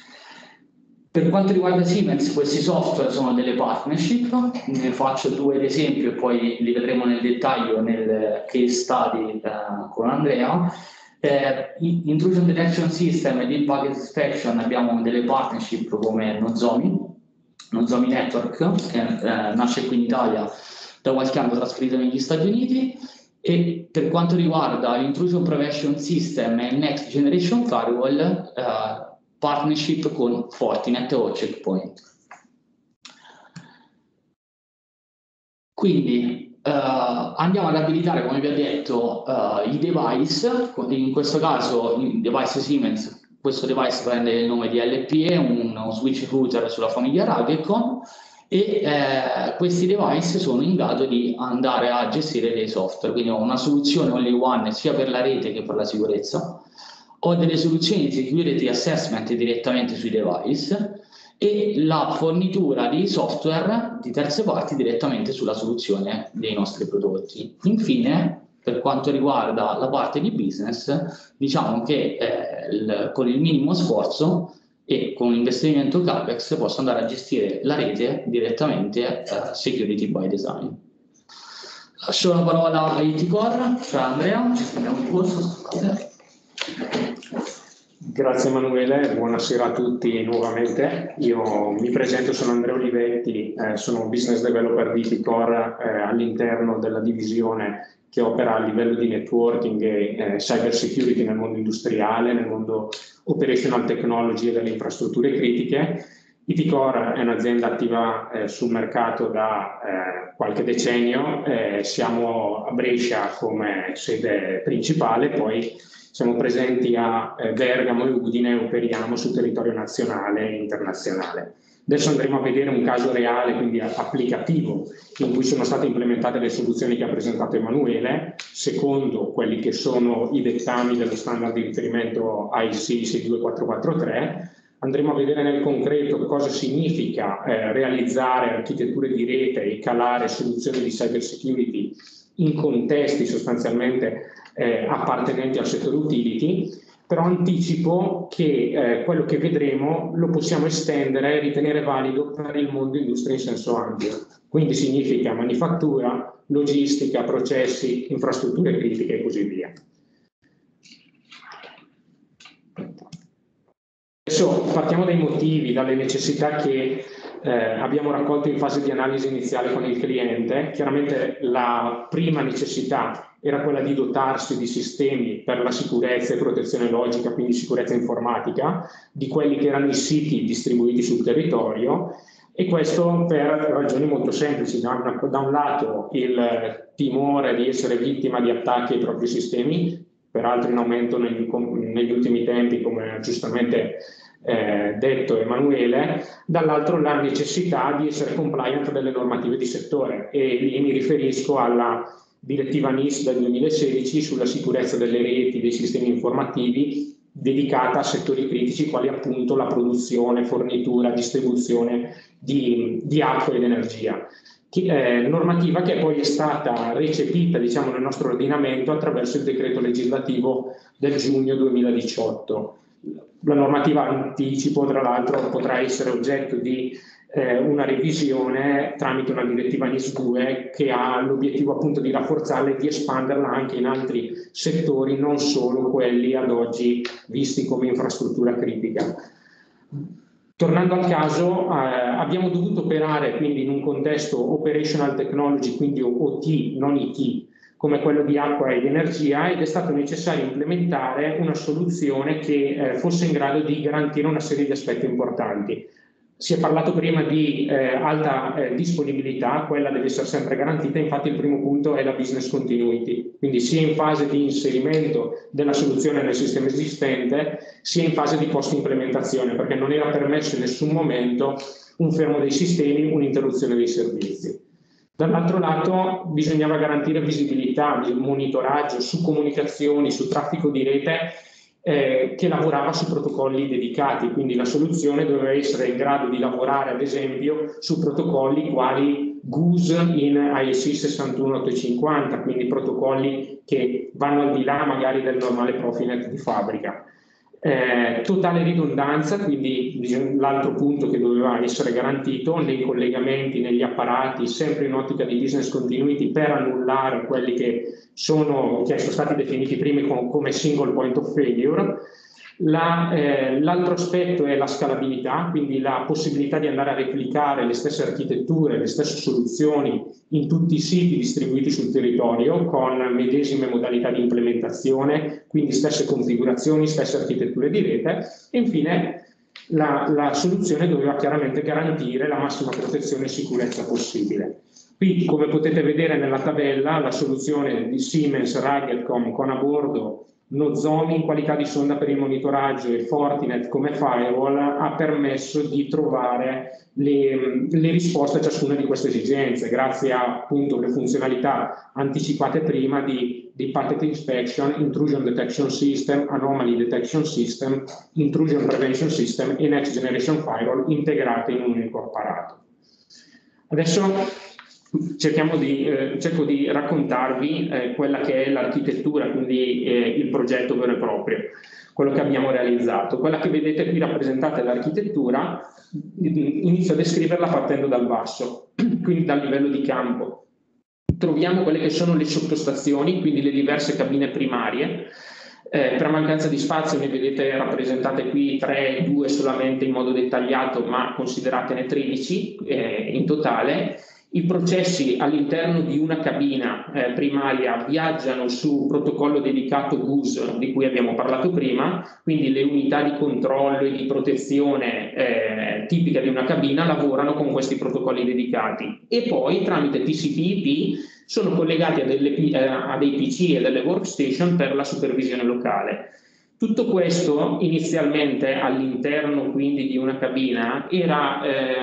Per quanto riguarda Siemens, questi software sono delle partnership, ne faccio 2 ad esempio e poi li vedremo nel dettaglio nel case study con Andrea. Intrusion Detection System e Deep Packet Inspection abbiamo delle partnership come Nozomi Network, che nasce qui in Italia, da qualche anno trasferito negli Stati Uniti, e per quanto riguarda l'Intrusion Prevention System e Next Generation Firewall, partnership con Fortinet o Checkpoint. Quindi andiamo ad abilitare, come vi ho detto, i device. In questo caso il device Siemens, questo device prende il nome di LPE, uno switch router sulla famiglia Rubicon, e questi device sono in grado di andare a gestire dei software, quindi ho una soluzione only one sia per la rete che per la sicurezza, ho delle soluzioni di security assessment direttamente sui device e la fornitura di software di terze parti direttamente sulla soluzione dei nostri prodotti. Infine, per quanto riguarda la parte di business, diciamo che con il minimo sforzo e con un investimento CAPEX posso andare a gestire la rete direttamente security by design. Lascio la parola a IT Core, fra Andrea, prendiamo un corso. Grazie Emanuele, buonasera a tutti nuovamente. Io mi presento, sono Andrea Olivetti, sono Business Developer di IT Core all'interno della divisione che opera a livello di networking e cyber security nel mondo industriale, nel mondo operational technology e delle infrastrutture critiche. IT Core è un'azienda attiva sul mercato da qualche decennio, siamo a Brescia come sede principale, poi siamo presenti a Bergamo e Udine e operiamo sul territorio nazionale e internazionale. Adesso andremo a vedere un caso reale, quindi applicativo, in cui sono state implementate le soluzioni che ha presentato Emanuele, secondo quelli che sono i dettami dello standard di riferimento IEC 62443. Andremo a vedere nel concreto cosa significa realizzare architetture di rete e calare soluzioni di cyber security in contesti sostanzialmente appartenenti al settore utility, però anticipo che quello che vedremo lo possiamo estendere e ritenere valido per il mondo industria in senso ampio. Quindi significa manifattura, logistica, processi, infrastrutture critiche e così via. Adesso partiamo dai motivi, dalle necessità che abbiamo raccolto in fase di analisi iniziale con il cliente. Chiaramente la prima necessità era quella di dotarsi di sistemi per la sicurezza e protezione logica, quindi sicurezza informatica, di quelli che erano i siti distribuiti sul territorio, e questo per ragioni molto semplici. Da un lato il timore di essere vittima di attacchi ai propri sistemi, peraltro in aumento negli ultimi tempi, come giustamente detto Emanuele, dall'altro la necessità di essere compliant delle normative di settore, e lì mi riferisco alla direttiva NIS del 2016 sulla sicurezza delle reti, dei sistemi informativi, dedicata a settori critici quali appunto la produzione, fornitura, distribuzione di acqua ed energia. Normativa che poi è stata recepita, diciamo, nel nostro ordinamento attraverso il decreto legislativo del giugno 2018. La normativa, anticipo, tra l'altro potrà essere oggetto di una revisione tramite una direttiva NIS 2 che ha l'obiettivo appunto di rafforzarla e di espanderla anche in altri settori, non solo quelli ad oggi visti come infrastruttura critica. Tornando al caso, abbiamo dovuto operare quindi in un contesto operational technology, quindi OT, non IT, come quello di acqua ed energia, ed è stato necessario implementare una soluzione che fosse in grado di garantire una serie di aspetti importanti. Si è parlato prima di alta disponibilità, quella deve essere sempre garantita, infatti il primo punto è la business continuity, quindi sia in fase di inserimento della soluzione nel sistema esistente, sia in fase di post-implementazione, perché non era permesso in nessun momento un fermo dei sistemi, un'interruzione dei servizi. Dall'altro lato bisognava garantire visibilità, monitoraggio su comunicazioni, su traffico di rete, che lavorava su protocolli dedicati, quindi la soluzione doveva essere in grado di lavorare ad esempio su protocolli quali GUS in IEC 61850, quindi protocolli che vanno al di là magari del normale Profinet di fabbrica. Totale ridondanza, quindi l'altro punto che doveva essere garantito nei collegamenti, negli apparati, sempre in ottica di business continuity, per annullare quelli che sono stati definiti prima come single point of failure. L'altro aspetto è la scalabilità, quindi la possibilità di andare a replicare le stesse architetture, le stesse soluzioni in tutti i siti distribuiti sul territorio con medesime modalità di implementazione, quindi stesse configurazioni, stesse architetture di rete. E infine la soluzione doveva chiaramente garantire la massima protezione e sicurezza possibile. Qui, come potete vedere nella tabella, la soluzione di Siemens Ruggedcom con a bordo Nozomi in qualità di sonda per il monitoraggio e Fortinet come firewall ha permesso di trovare le risposte a ciascuna di queste esigenze, grazie a appunto le funzionalità anticipate prima di Packet Inspection, Intrusion Detection System, Anomaly Detection System, Intrusion Prevention System e Next Generation Firewall integrate in un unico apparato. Adesso cerco di raccontarvi quella che è l'architettura, quindi il progetto vero e proprio, quello che abbiamo realizzato. Quella che vedete qui rappresentata è l'architettura, inizio a descriverla partendo dal basso, quindi dal livello di campo. Troviamo quelle che sono le sottostazioni, quindi le diverse cabine primarie. Per mancanza di spazio ne vedete rappresentate qui 3, 2 solamente in modo dettagliato, ma consideratene 13 in totale. I processi all'interno di una cabina primaria viaggiano su protocollo dedicato GUS di cui abbiamo parlato prima, quindi le unità di controllo e di protezione tipiche di una cabina lavorano con questi protocolli dedicati e poi tramite TCP/IP sono collegati a dei PC e delle workstation per la supervisione locale. Tutto questo inizialmente all'interno quindi di una cabina era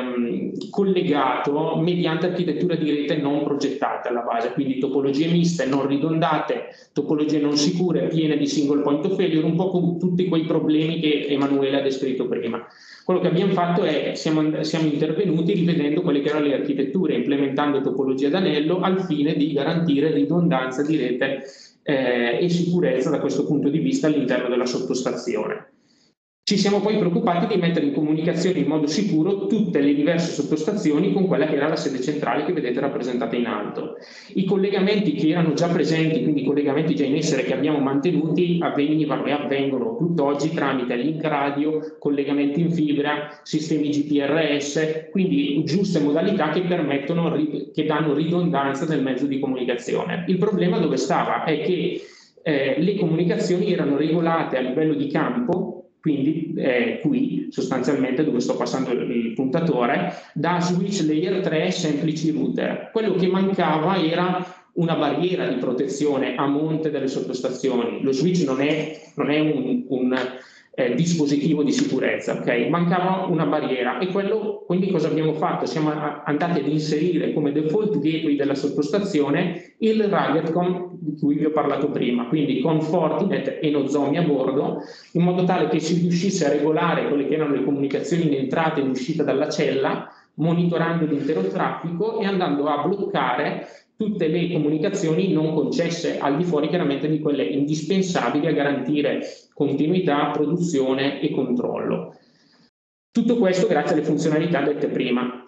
collegato mediante architettura di rete non progettate alla base, quindi topologie miste, non ridondate, topologie non sicure, piene di single point of failure, un po' con tutti quei problemi che Emanuele ha descritto prima. Quello che abbiamo fatto è siamo intervenuti rivedendo quelle che erano le architetture, implementando topologie d'anello al fine di garantire ridondanza di rete e sicurezza da questo punto di vista all'interno della sottostazione. Ci siamo poi preoccupati di mettere in comunicazione in modo sicuro tutte le diverse sottostazioni con quella che era la sede centrale che vedete rappresentata in alto. I collegamenti che erano già presenti, quindi i collegamenti già in essere che abbiamo mantenuti, avvenivano e avvengono tutt'oggi tramite link radio, collegamenti in fibra, sistemi GPRS, quindi giuste modalità che permettono, che danno ridondanza nel mezzo di comunicazione. Il problema dove stava è che le comunicazioni erano regolate a livello di campo, quindi qui sostanzialmente dove sto passando il puntatore, da switch layer 3 semplici router. Quello che mancava era una barriera di protezione a monte delle sottostazioni. Lo switch non è un dispositivo di sicurezza, ok? Mancava una barriera e quello, quindi cosa abbiamo fatto? Siamo andati ad inserire come default gateway della sottostazione il RuggedCom di cui vi ho parlato prima, quindi con Fortinet e Nozomi a bordo, in modo tale che si riuscisse a regolare quelle che erano le comunicazioni in entrata e in uscita dalla cella, monitorando l'intero traffico e andando a bloccare tutte le comunicazioni non concesse, al di fuori chiaramente di quelle indispensabili a garantire continuità, produzione e controllo. Tutto questo grazie alle funzionalità dette prima.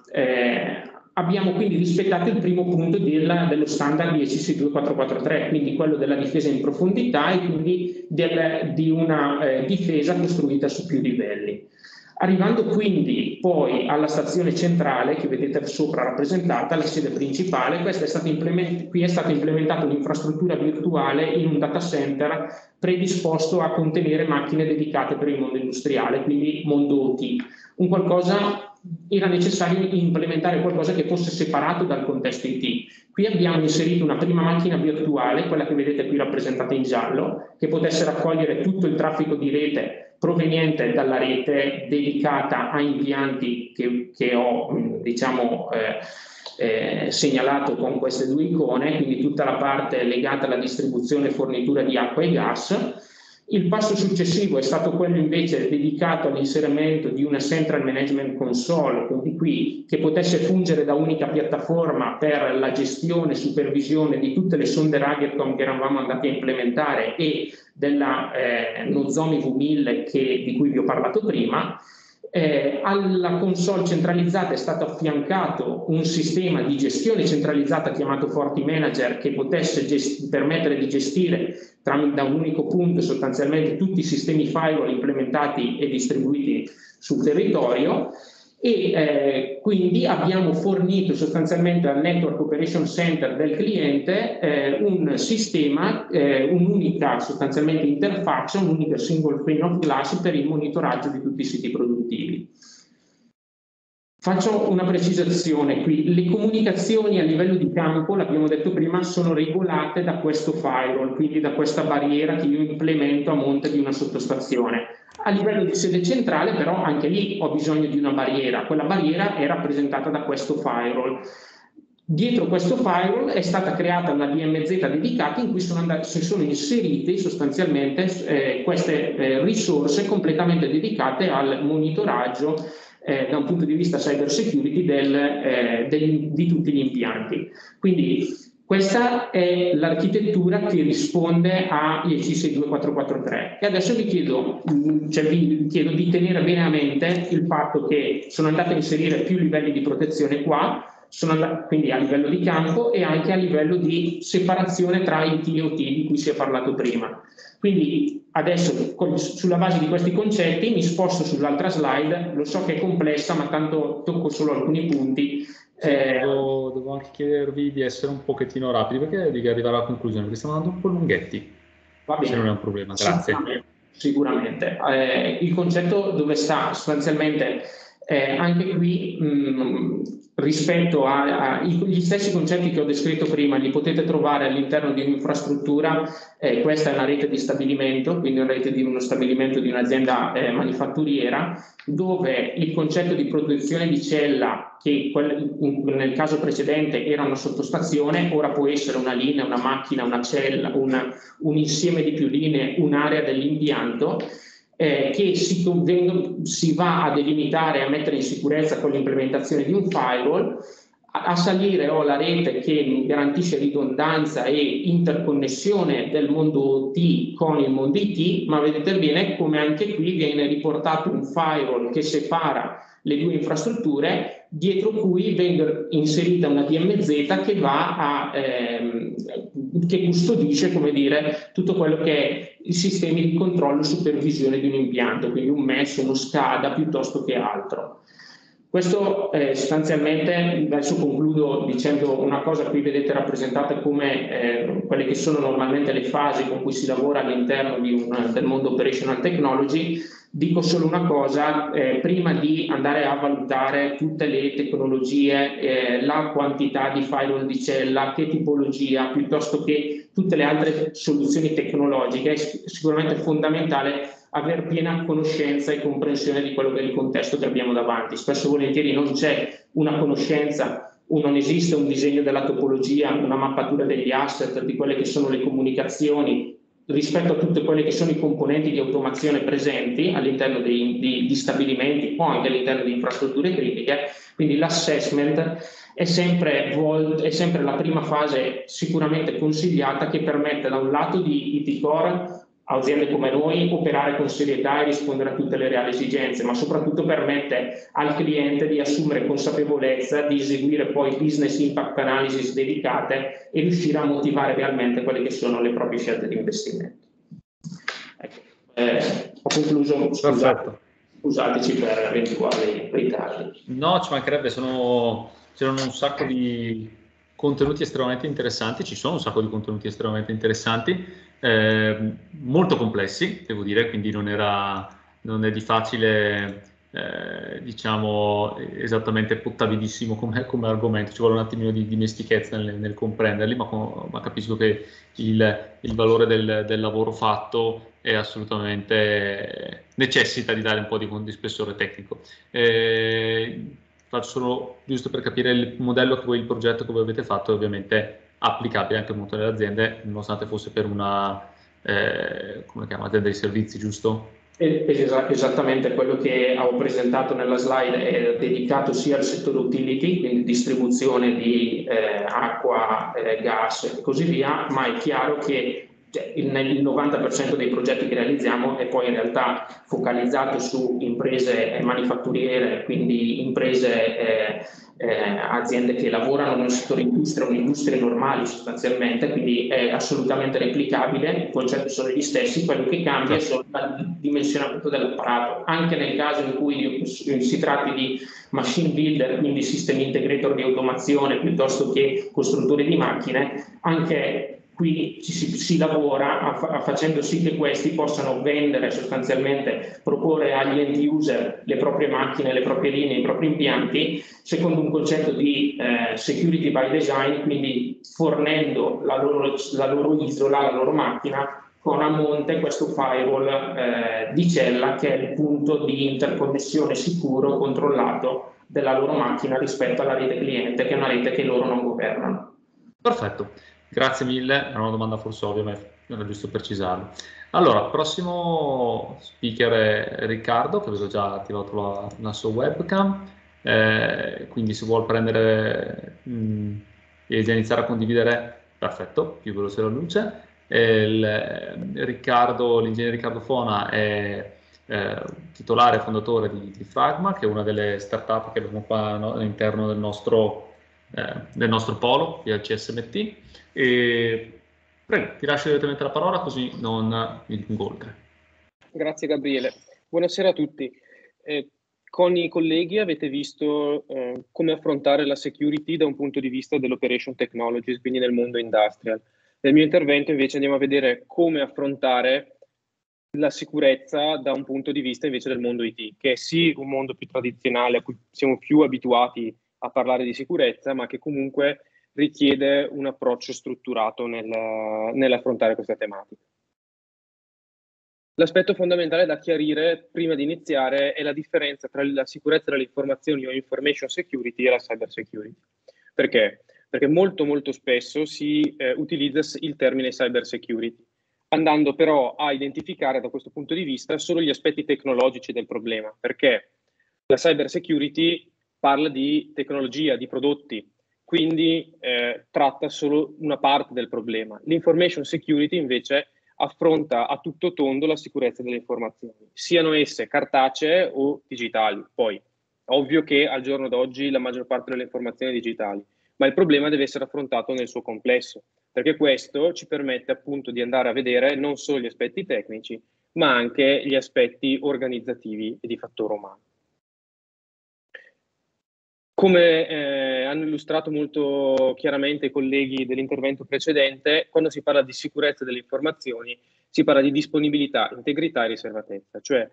Abbiamo quindi rispettato il primo punto dello standard DHC 2443, quindi quello della difesa in profondità e quindi di una difesa costruita su più livelli. Arrivando quindi poi alla stazione centrale che vedete sopra rappresentata, la sede principale, qui è stata implementata un'infrastruttura virtuale in un data center predisposto a contenere macchine dedicate per il mondo industriale, quindi mondo OT. Era necessario implementare qualcosa che fosse separato dal contesto IT. Qui abbiamo inserito una prima macchina virtuale, quella che vedete qui rappresentata in giallo, che potesse raccogliere tutto il traffico di rete proveniente dalla rete dedicata a impianti che ho segnalato con queste due icone, quindi tutta la parte legata alla distribuzione e fornitura di acqua e gas. Il passo successivo è stato quello invece dedicato all'inserimento di una Central Management Console, quindi qui che potesse fungere da unica piattaforma per la gestione e supervisione di tutte le sonde RuggedCom che eravamo andati a implementare e della Nozomi V1000 di cui vi ho parlato prima. Alla console centralizzata è stato affiancato un sistema di gestione centralizzata chiamato FortiManager che potesse permettere di gestire da un unico punto sostanzialmente tutti i sistemi firewall implementati e distribuiti sul territorio e quindi abbiamo fornito sostanzialmente al Network Operation Center del cliente un sistema, un'unica sostanzialmente interfaccia, un'unica single pane of glass per il monitoraggio di tutti i siti produttivi. Faccio una precisazione qui: le comunicazioni a livello di campo, l'abbiamo detto prima, sono regolate da questo firewall, quindi da questa barriera che io implemento a monte di una sottostazione. A livello di sede centrale però anche lì ho bisogno di una barriera, quella barriera è rappresentata da questo firewall. Dietro questo firewall è stata creata una DMZ dedicata in cui si sono inserite sostanzialmente queste risorse completamente dedicate al monitoraggio da un punto di vista cyber security di tutti gli impianti. Quindi questa è l'architettura che risponde a IEC 62443. E adesso vi chiedo di tenere bene a mente il fatto che sono andato a inserire più livelli di protezione qua, quindi a livello di campo e anche a livello di separazione tra IT e OT di cui si è parlato prima. Quindi adesso sulla base di questi concetti mi sposto sull'altra slide, lo so che è complessa ma tanto tocco solo alcuni punti. Devo anche chiedervi di essere un pochettino rapidi perché devi arrivare alla conclusione, perché stiamo andando un po' lunghetti. Va bene. Se non è un problema, grazie. Sicuramente. Il concetto dove sta sostanzialmente anche qui rispetto agli stessi concetti che ho descritto prima, li potete trovare all'interno di un'infrastruttura. Questa è una rete di stabilimento, quindi una rete di uno stabilimento di un'azienda manifatturiera, dove il concetto di protezione di cella, che nel caso precedente era una sottostazione, ora può essere una linea, una macchina, una cella, un insieme di più linee, un'area dell'impianto, che si va a delimitare e a mettere in sicurezza con l'implementazione di un firewall. A salire ho la rete che garantisce ridondanza e interconnessione del mondo OT con il mondo IT, ma vedete bene come anche qui viene riportato un firewall che separa le due infrastrutture, dietro cui viene inserita una DMZ che va che custodisce, come dire, tutto quello che è i sistemi di controllo e supervisione di un impianto, quindi un MES, uno SCADA piuttosto che altro. Questo sostanzialmente, adesso concludo dicendo una cosa, qui vedete rappresentate come quelle che sono normalmente le fasi con cui si lavora all'interno del mondo operational technology. Dico solo una cosa, prima di andare a valutare tutte le tecnologie, la quantità di firewall di cella, che tipologia, piuttosto che tutte le altre soluzioni tecnologiche, è sicuramente fondamentale aver piena conoscenza e comprensione di quello che è il contesto che abbiamo davanti. Spesso e volentieri non c'è una conoscenza, non esiste un disegno della topologia, una mappatura degli asset, di quelle che sono le comunicazioni, rispetto a tutte quelle che sono i componenti di automazione presenti all'interno di stabilimenti o anche all'interno di infrastrutture critiche. Quindi l'assessment è sempre la prima fase sicuramente consigliata, che permette da un lato di IT Core a aziende come noi operare con serietà e rispondere a tutte le reali esigenze, ma soprattutto permette al cliente di assumere consapevolezza, di eseguire poi business impact analysis dedicate e riuscire a motivare realmente quelle che sono le proprie scelte di investimento. Ecco, ho concluso, scusateci per eventuali ritardi. No, ci mancherebbe, c'erano un sacco di contenuti estremamente interessanti, ci sono un sacco di contenuti estremamente interessanti, molto complessi, devo dire, quindi non è di facile, diciamo, esattamente pottabilissimo come argomento, ci vuole un attimino di dimestichezza nel comprenderli, ma capisco che il valore del lavoro fatto è assolutamente necessita di dare un po' di spessore tecnico. Faccio solo giusto per capire il modello il progetto che voi avete fatto è ovviamente applicabile anche molto nelle aziende, nonostante fosse per una come chiama, azienda di servizi, giusto? Esattamente, quello che ho presentato nella slide è dedicato sia al settore utility, quindi distribuzione di acqua, gas e così via, ma è chiaro che il 90% dei progetti che realizziamo è poi in realtà focalizzato su imprese manifatturiere, quindi imprese, aziende che lavorano nel settore industria, un'industria normale sostanzialmente, quindi è assolutamente replicabile, i concetti sono gli stessi, quello che cambia sono il dimensionamento dell'apparato. Anche nel caso in cui si tratti di machine builder, quindi system integrator di automazione, piuttosto che costruttori di macchine, anche qui si lavora facendo sì che questi possano vendere sostanzialmente, proporre agli end user le proprie macchine, le proprie linee, i propri impianti, secondo un concetto di security by design, quindi fornendo la loro isola, la loro macchina, con a monte questo firewall di cella che è il punto di interconnessione sicuro, controllato della loro macchina rispetto alla rete cliente, che è una rete che loro non governano. Perfetto, grazie mille. È una domanda forse ovvia, ma era giusto precisarlo. Allora, prossimo speaker è Riccardo, che avevo già attivato la sua webcam, quindi se vuol prendere e già iniziare a condividere, perfetto, più veloce la luce. L'ingegnere Riccardo Fona è titolare e fondatore di Fragma, che è una delle startup che abbiamo qua all'interno del nostro polo, via il CSMT. E prego, ti lascio direttamente la parola così non mi dilungo oltre. Grazie Gabriele. Buonasera a tutti. Con i colleghi avete visto come affrontare la security da un punto di vista dell'operation technologies, quindi nel mondo industrial. Nel mio intervento invece andiamo a vedere come affrontare la sicurezza da un punto di vista invece del mondo IT, che è sì un mondo più tradizionale a cui siamo più abituati a parlare di sicurezza, ma che comunque richiede un approccio strutturato nell'affrontare questa tematica. L'aspetto fondamentale da chiarire prima di iniziare è la differenza tra la sicurezza delle informazioni o information security e la cyber security. Perché? Perché molto spesso si utilizza il termine cyber security, andando però a identificare da questo punto di vista solo gli aspetti tecnologici del problema, perché la cyber security parla di tecnologia, di prodotti, quindi tratta solo una parte del problema. L'information security invece affronta a tutto tondo la sicurezza delle informazioni, siano esse cartacee o digitali. Poi, ovvio che al giorno d'oggi la maggior parte delle informazioni è digitali, ma il problema deve essere affrontato nel suo complesso, perché questo ci permette appunto di andare a vedere non solo gli aspetti tecnici, ma anche gli aspetti organizzativi e di fattore umano. Come hanno illustrato molto chiaramente i colleghi dell'intervento precedente, quando si parla di sicurezza delle informazioni, si parla di disponibilità, integrità e riservatezza. Cioè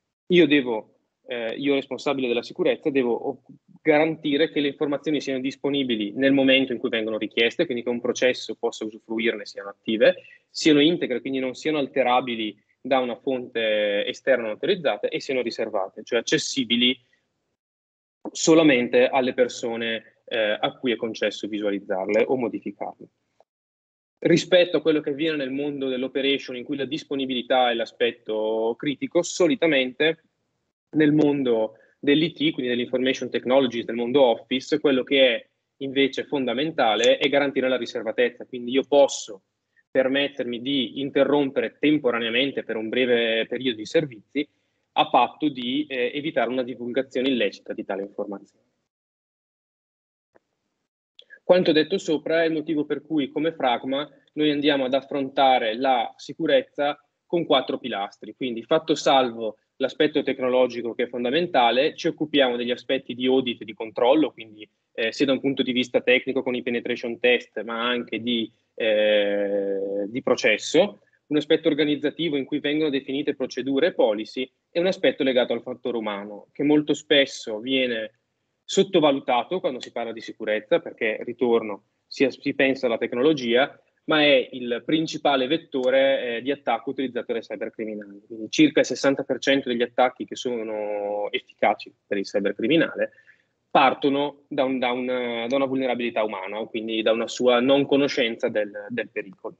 io responsabile della sicurezza, devo garantire che le informazioni siano disponibili nel momento in cui vengono richieste, quindi che un processo possa usufruirne, siano attive, siano integre, quindi non siano alterabili da una fonte esterna non autorizzata, e siano riservate, cioè accessibili solamente alle persone a cui è concesso visualizzarle o modificarle. Rispetto a quello che avviene nel mondo dell'operation, in cui la disponibilità è l'aspetto critico, solitamente nel mondo dell'IT, quindi dell'information technologies, del mondo Office, quello che è invece fondamentale è garantire la riservatezza. Quindi io posso permettermi di interrompere temporaneamente per un breve periodo di servizi a patto di evitare una divulgazione illecita di tale informazione. Quanto detto sopra è il motivo per cui come Fragma noi andiamo ad affrontare la sicurezza con 4 pilastri. Quindi, fatto salvo l'aspetto tecnologico che è fondamentale, ci occupiamo degli aspetti di audit e di controllo, quindi sia da un punto di vista tecnico con i penetration test, ma anche di processo, un aspetto organizzativo in cui vengono definite procedure e policy, e un aspetto legato al fattore umano, che molto spesso viene sottovalutato quando si parla di sicurezza, perché, ritorno, si pensa alla tecnologia, ma è il principale vettore di attacco utilizzato dai cybercriminali. Quindi circa il 60% degli attacchi che sono efficaci per il cybercriminale partono da una vulnerabilità umana, quindi da una sua non conoscenza del pericolo.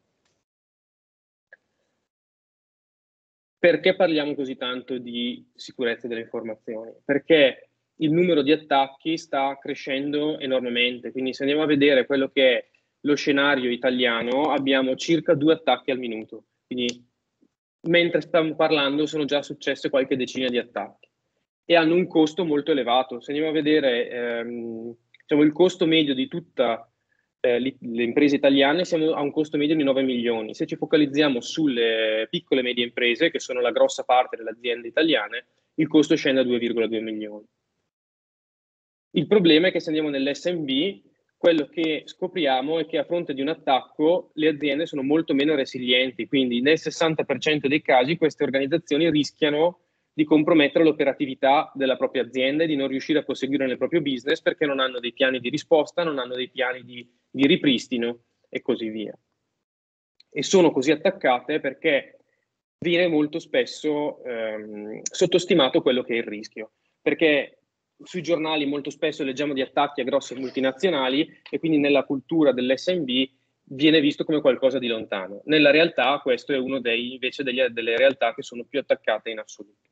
Perché parliamo così tanto di sicurezza delle informazioni? Perché il numero di attacchi sta crescendo enormemente, quindi se andiamo a vedere quello che è lo scenario italiano, abbiamo circa 2 attacchi al minuto, quindi mentre stiamo parlando sono già successe qualche decina di attacchi e hanno un costo molto elevato. Se andiamo a vedere diciamo, il costo medio di tutte le imprese italiane, siamo a un costo medio di 9 milioni. Se ci focalizziamo sulle piccole e medie imprese, che sono la grossa parte delle aziende italiane, il costo scende a 2,2 milioni. Il problema è che se andiamo nell'SMB, quello che scopriamo è che a fronte di un attacco le aziende sono molto meno resilienti, quindi nel 60% dei casi queste organizzazioni rischiano di compromettere l'operatività della propria azienda e di non riuscire a proseguire nel proprio business perché non hanno dei piani di risposta, non hanno dei piani di ripristino e così via. E sono così attaccate perché viene molto spesso sottostimato quello che è il rischio, perché sui giornali molto spesso leggiamo di attacchi a grosse multinazionali e quindi nella cultura dell'SMB viene visto come qualcosa di lontano. Nella realtà questo è uno invece delle realtà che sono più attaccate in assoluto.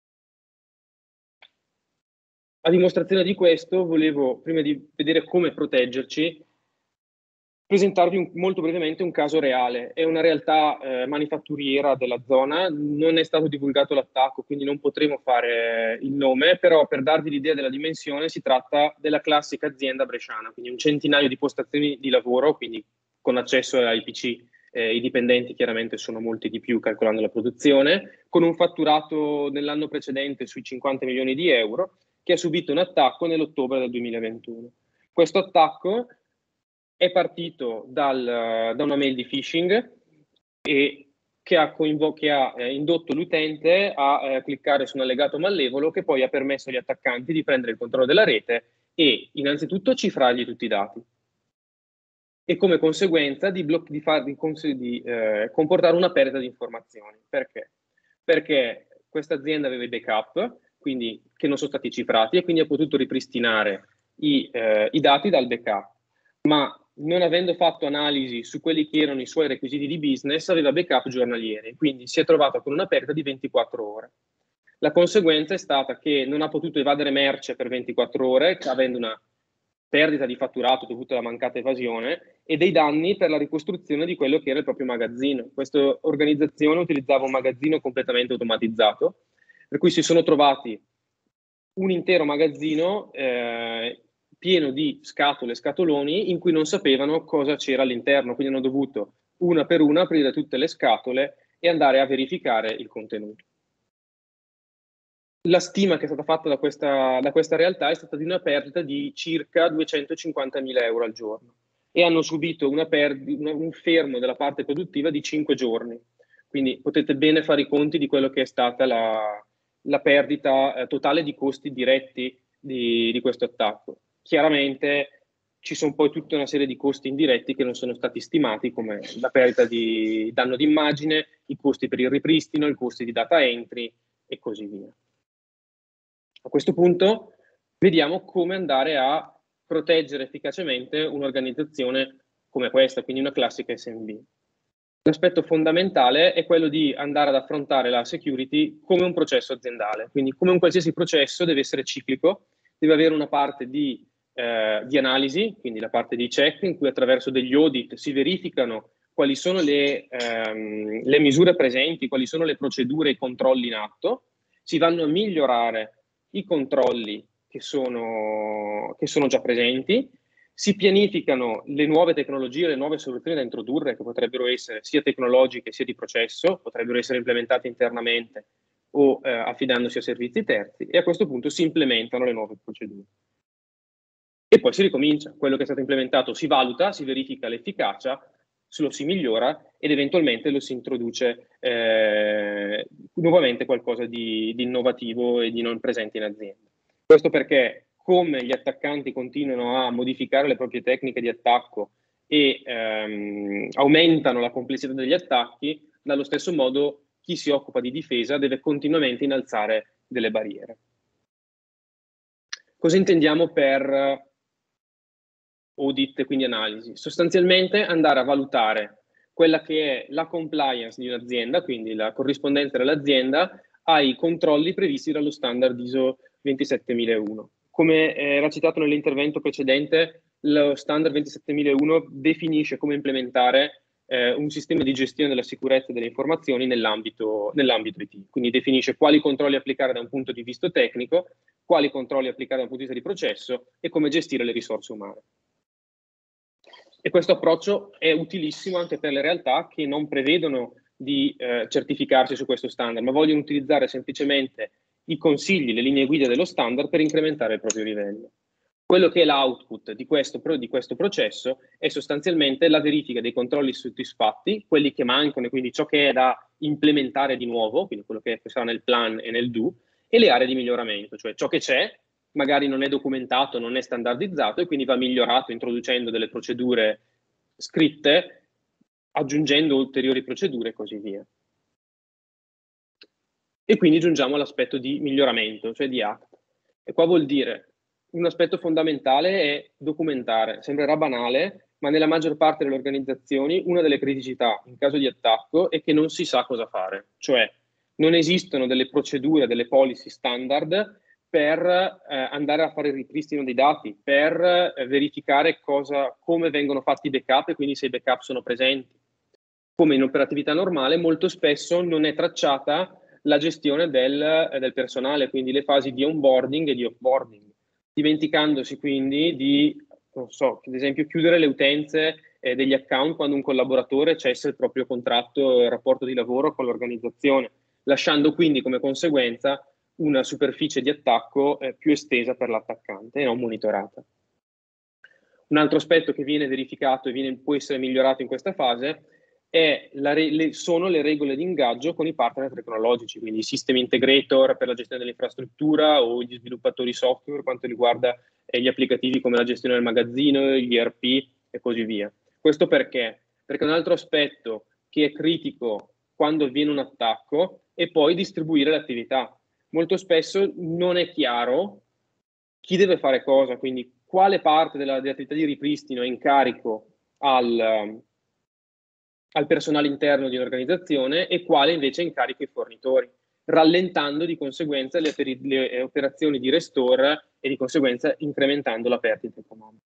A dimostrazione di questo volevo, prima di vedere come proteggerci, presentarvi molto brevemente un caso reale. È una realtà manifatturiera della zona, non è stato divulgato l'attacco, quindi non potremo fare il nome, però per darvi l'idea della dimensione si tratta della classica azienda bresciana, quindi un centinaio di postazioni di lavoro, quindi con accesso ai PC. I dipendenti chiaramente sono molti di più calcolando la produzione, con un fatturato nell'anno precedente sui 50 milioni di euro, che ha subito un attacco nell'ottobre del 2021. Questo attacco è partito da una mail di phishing e che ha indotto l'utente a cliccare su un allegato malevolo che poi ha permesso agli attaccanti di prendere il controllo della rete e innanzitutto cifrargli tutti i dati e come conseguenza di comportare una perdita di informazioni. Perché? Perché questa azienda aveva i backup, quindi che non sono stati cifrati e quindi ha potuto ripristinare i dati dal backup, ma non avendo fatto analisi su quelli che erano i suoi requisiti di business, aveva backup giornalieri, quindi si è trovato con una perdita di 24 ore. La conseguenza è stata che non ha potuto evadere merce per 24 ore, avendo una perdita di fatturato dovuta alla mancata evasione e dei danni per la ricostruzione di quello che era il proprio magazzino. Questa organizzazione utilizzava un magazzino completamente automatizzato, per cui si sono trovati un intero magazzino pieno di scatole, scatoloni, in cui non sapevano cosa c'era all'interno, quindi hanno dovuto una per una aprire tutte le scatole e andare a verificare il contenuto. La stima che è stata fatta da questa realtà è stata di una perdita di circa 250.000 euro al giorno e hanno subito un fermo della parte produttiva di 5 giorni. Quindi potete bene fare i conti di quello che è stata la perdita totale di costi diretti di questo attacco. Chiaramente ci sono poi tutta una serie di costi indiretti che non sono stati stimati, come la perdita di danno d'immagine, i costi per il ripristino, i costi di data entry e così via. A questo punto vediamo come andare a proteggere efficacemente un'organizzazione come questa, quindi una classica SMB. L'aspetto fondamentale è quello di andare ad affrontare la security come un processo aziendale, quindi come un qualsiasi processo deve essere ciclico, deve avere una parte di analisi, quindi la parte di check, in cui attraverso degli audit si verificano quali sono le misure presenti, quali sono le procedure e i controlli in atto, si vanno a migliorare i controlli che sono già presenti, si pianificano le nuove tecnologie, le nuove soluzioni da introdurre, che potrebbero essere sia tecnologiche sia di processo, potrebbero essere implementate internamente o affidandosi a servizi terzi, e a questo punto si implementano le nuove procedure. E poi si ricomincia, quello che è stato implementato si valuta, si verifica l'efficacia, lo si migliora ed eventualmente lo si introduce nuovamente qualcosa di innovativo e di non presente in azienda. Questo perché come gli attaccanti continuano a modificare le proprie tecniche di attacco e aumentano la complessità degli attacchi, dallo stesso modo chi si occupa di difesa deve continuamente innalzare delle barriere. Cosa intendiamo per audit e quindi analisi? Sostanzialmente andare a valutare quella che è la compliance di un'azienda, quindi la corrispondenza dell'azienda ai controlli previsti dallo standard ISO 27001. Come era citato nell'intervento precedente, lo standard 27001 definisce come implementare un sistema di gestione della sicurezza delle informazioni nell'ambito IT. Quindi definisce quali controlli applicare da un punto di vista tecnico, quali controlli applicare da un punto di vista di processo e come gestire le risorse umane. E questo approccio è utilissimo anche per le realtà che non prevedono di certificarsi su questo standard, ma vogliono utilizzare semplicemente i consigli, le linee guida dello standard per incrementare il proprio livello. Quello che è l'output di questo processo è sostanzialmente la verifica dei controlli soddisfatti, quelli che mancano, e quindi ciò che è da implementare di nuovo, quindi quello che sarà nel plan e nel do, e le aree di miglioramento, cioè ciò che c'è magari non è documentato, non è standardizzato e quindi va migliorato introducendo delle procedure scritte, aggiungendo ulteriori procedure e così via. E quindi giungiamo all'aspetto di miglioramento, cioè di act. E qua vuol dire, un aspetto fondamentale è documentare. Sembrerà banale, ma nella maggior parte delle organizzazioni una delle criticità in caso di attacco è che non si sa cosa fare. Cioè non esistono delle procedure, delle policy standard per andare a fare il ripristino dei dati, per verificare come vengono fatti i backup e quindi se i backup sono presenti. Come in operatività normale, molto spesso non è tracciata la gestione del personale, quindi le fasi di onboarding e di offboarding, dimenticandosi quindi di, non so, ad esempio chiudere le utenze degli account quando un collaboratore cessa il proprio contratto, il rapporto di lavoro con l'organizzazione, lasciando quindi come conseguenza una superficie di attacco più estesa per l'attaccante e non monitorata. Un altro aspetto che viene verificato e può essere migliorato in questa fase sono le regole di ingaggio con i partner tecnologici, quindi i system integrator per la gestione dell'infrastruttura o gli sviluppatori software per quanto riguarda gli applicativi come la gestione del magazzino, gli ERP e così via. Questo perché? Perché un altro aspetto che è critico quando avviene un attacco è poi distribuire l'attività. Molto spesso non è chiaro chi deve fare cosa, quindi quale parte dell'attività di ripristino è in carico al personale interno di un'organizzazione e quale invece è in carico ai fornitori, rallentando di conseguenza le operazioni di restore e di conseguenza incrementando la perdita economica.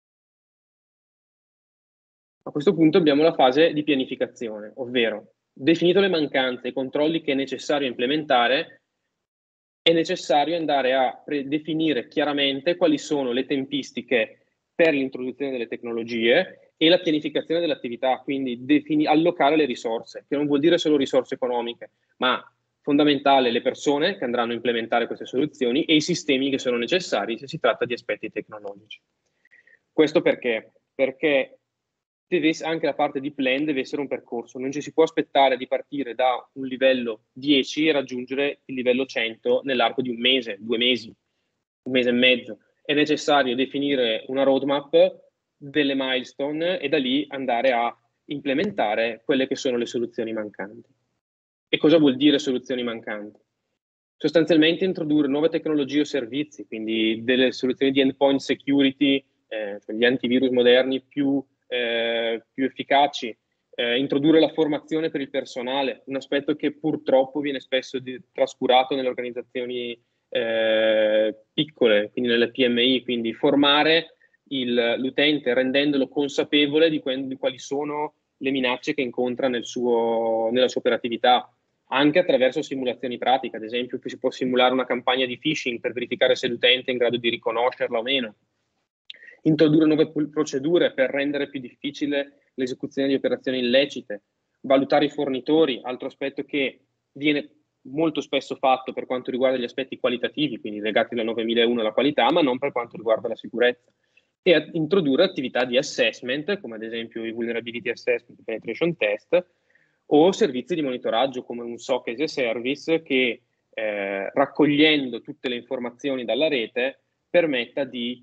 A questo punto abbiamo la fase di pianificazione, ovvero definito le mancanze e i controlli che è necessario implementare, è necessario andare a definire chiaramente quali sono le tempistiche per l'introduzione delle tecnologie e la pianificazione dell'attività, quindi allocare le risorse, che non vuol dire solo risorse economiche, ma fondamentale le persone che andranno a implementare queste soluzioni e i sistemi che sono necessari se si tratta di aspetti tecnologici. Questo perché? Perché anche la parte di plan deve essere un percorso, non ci si può aspettare di partire da un livello 10 e raggiungere il livello 100 nell'arco di un mese, 2 mesi, un mese e mezzo. È necessario definire una roadmap, delle milestone e da lì andare a implementare quelle che sono le soluzioni mancanti. E cosa vuol dire soluzioni mancanti? Sostanzialmente introdurre nuove tecnologie o servizi, quindi delle soluzioni di endpoint security, cioè gli antivirus moderni più efficaci, introdurre la formazione per il personale, un aspetto che purtroppo viene spesso trascurato nelle organizzazioni piccole, quindi nelle PMI, quindi formare l'utente rendendolo consapevole di quali sono le minacce che incontra nella sua operatività, anche attraverso simulazioni pratiche, ad esempio si può simulare una campagna di phishing per verificare se l'utente è in grado di riconoscerla o meno. Introdurre nuove procedure per rendere più difficile l'esecuzione di operazioni illecite, valutare i fornitori, altro aspetto che viene molto spesso fatto per quanto riguarda gli aspetti qualitativi, quindi legati alla 9001 alla qualità, ma non per quanto riguarda la sicurezza, e introdurre attività di assessment, come ad esempio i vulnerability assessment, penetration test, o servizi di monitoraggio come un SOC as a service che raccogliendo tutte le informazioni dalla rete permetta di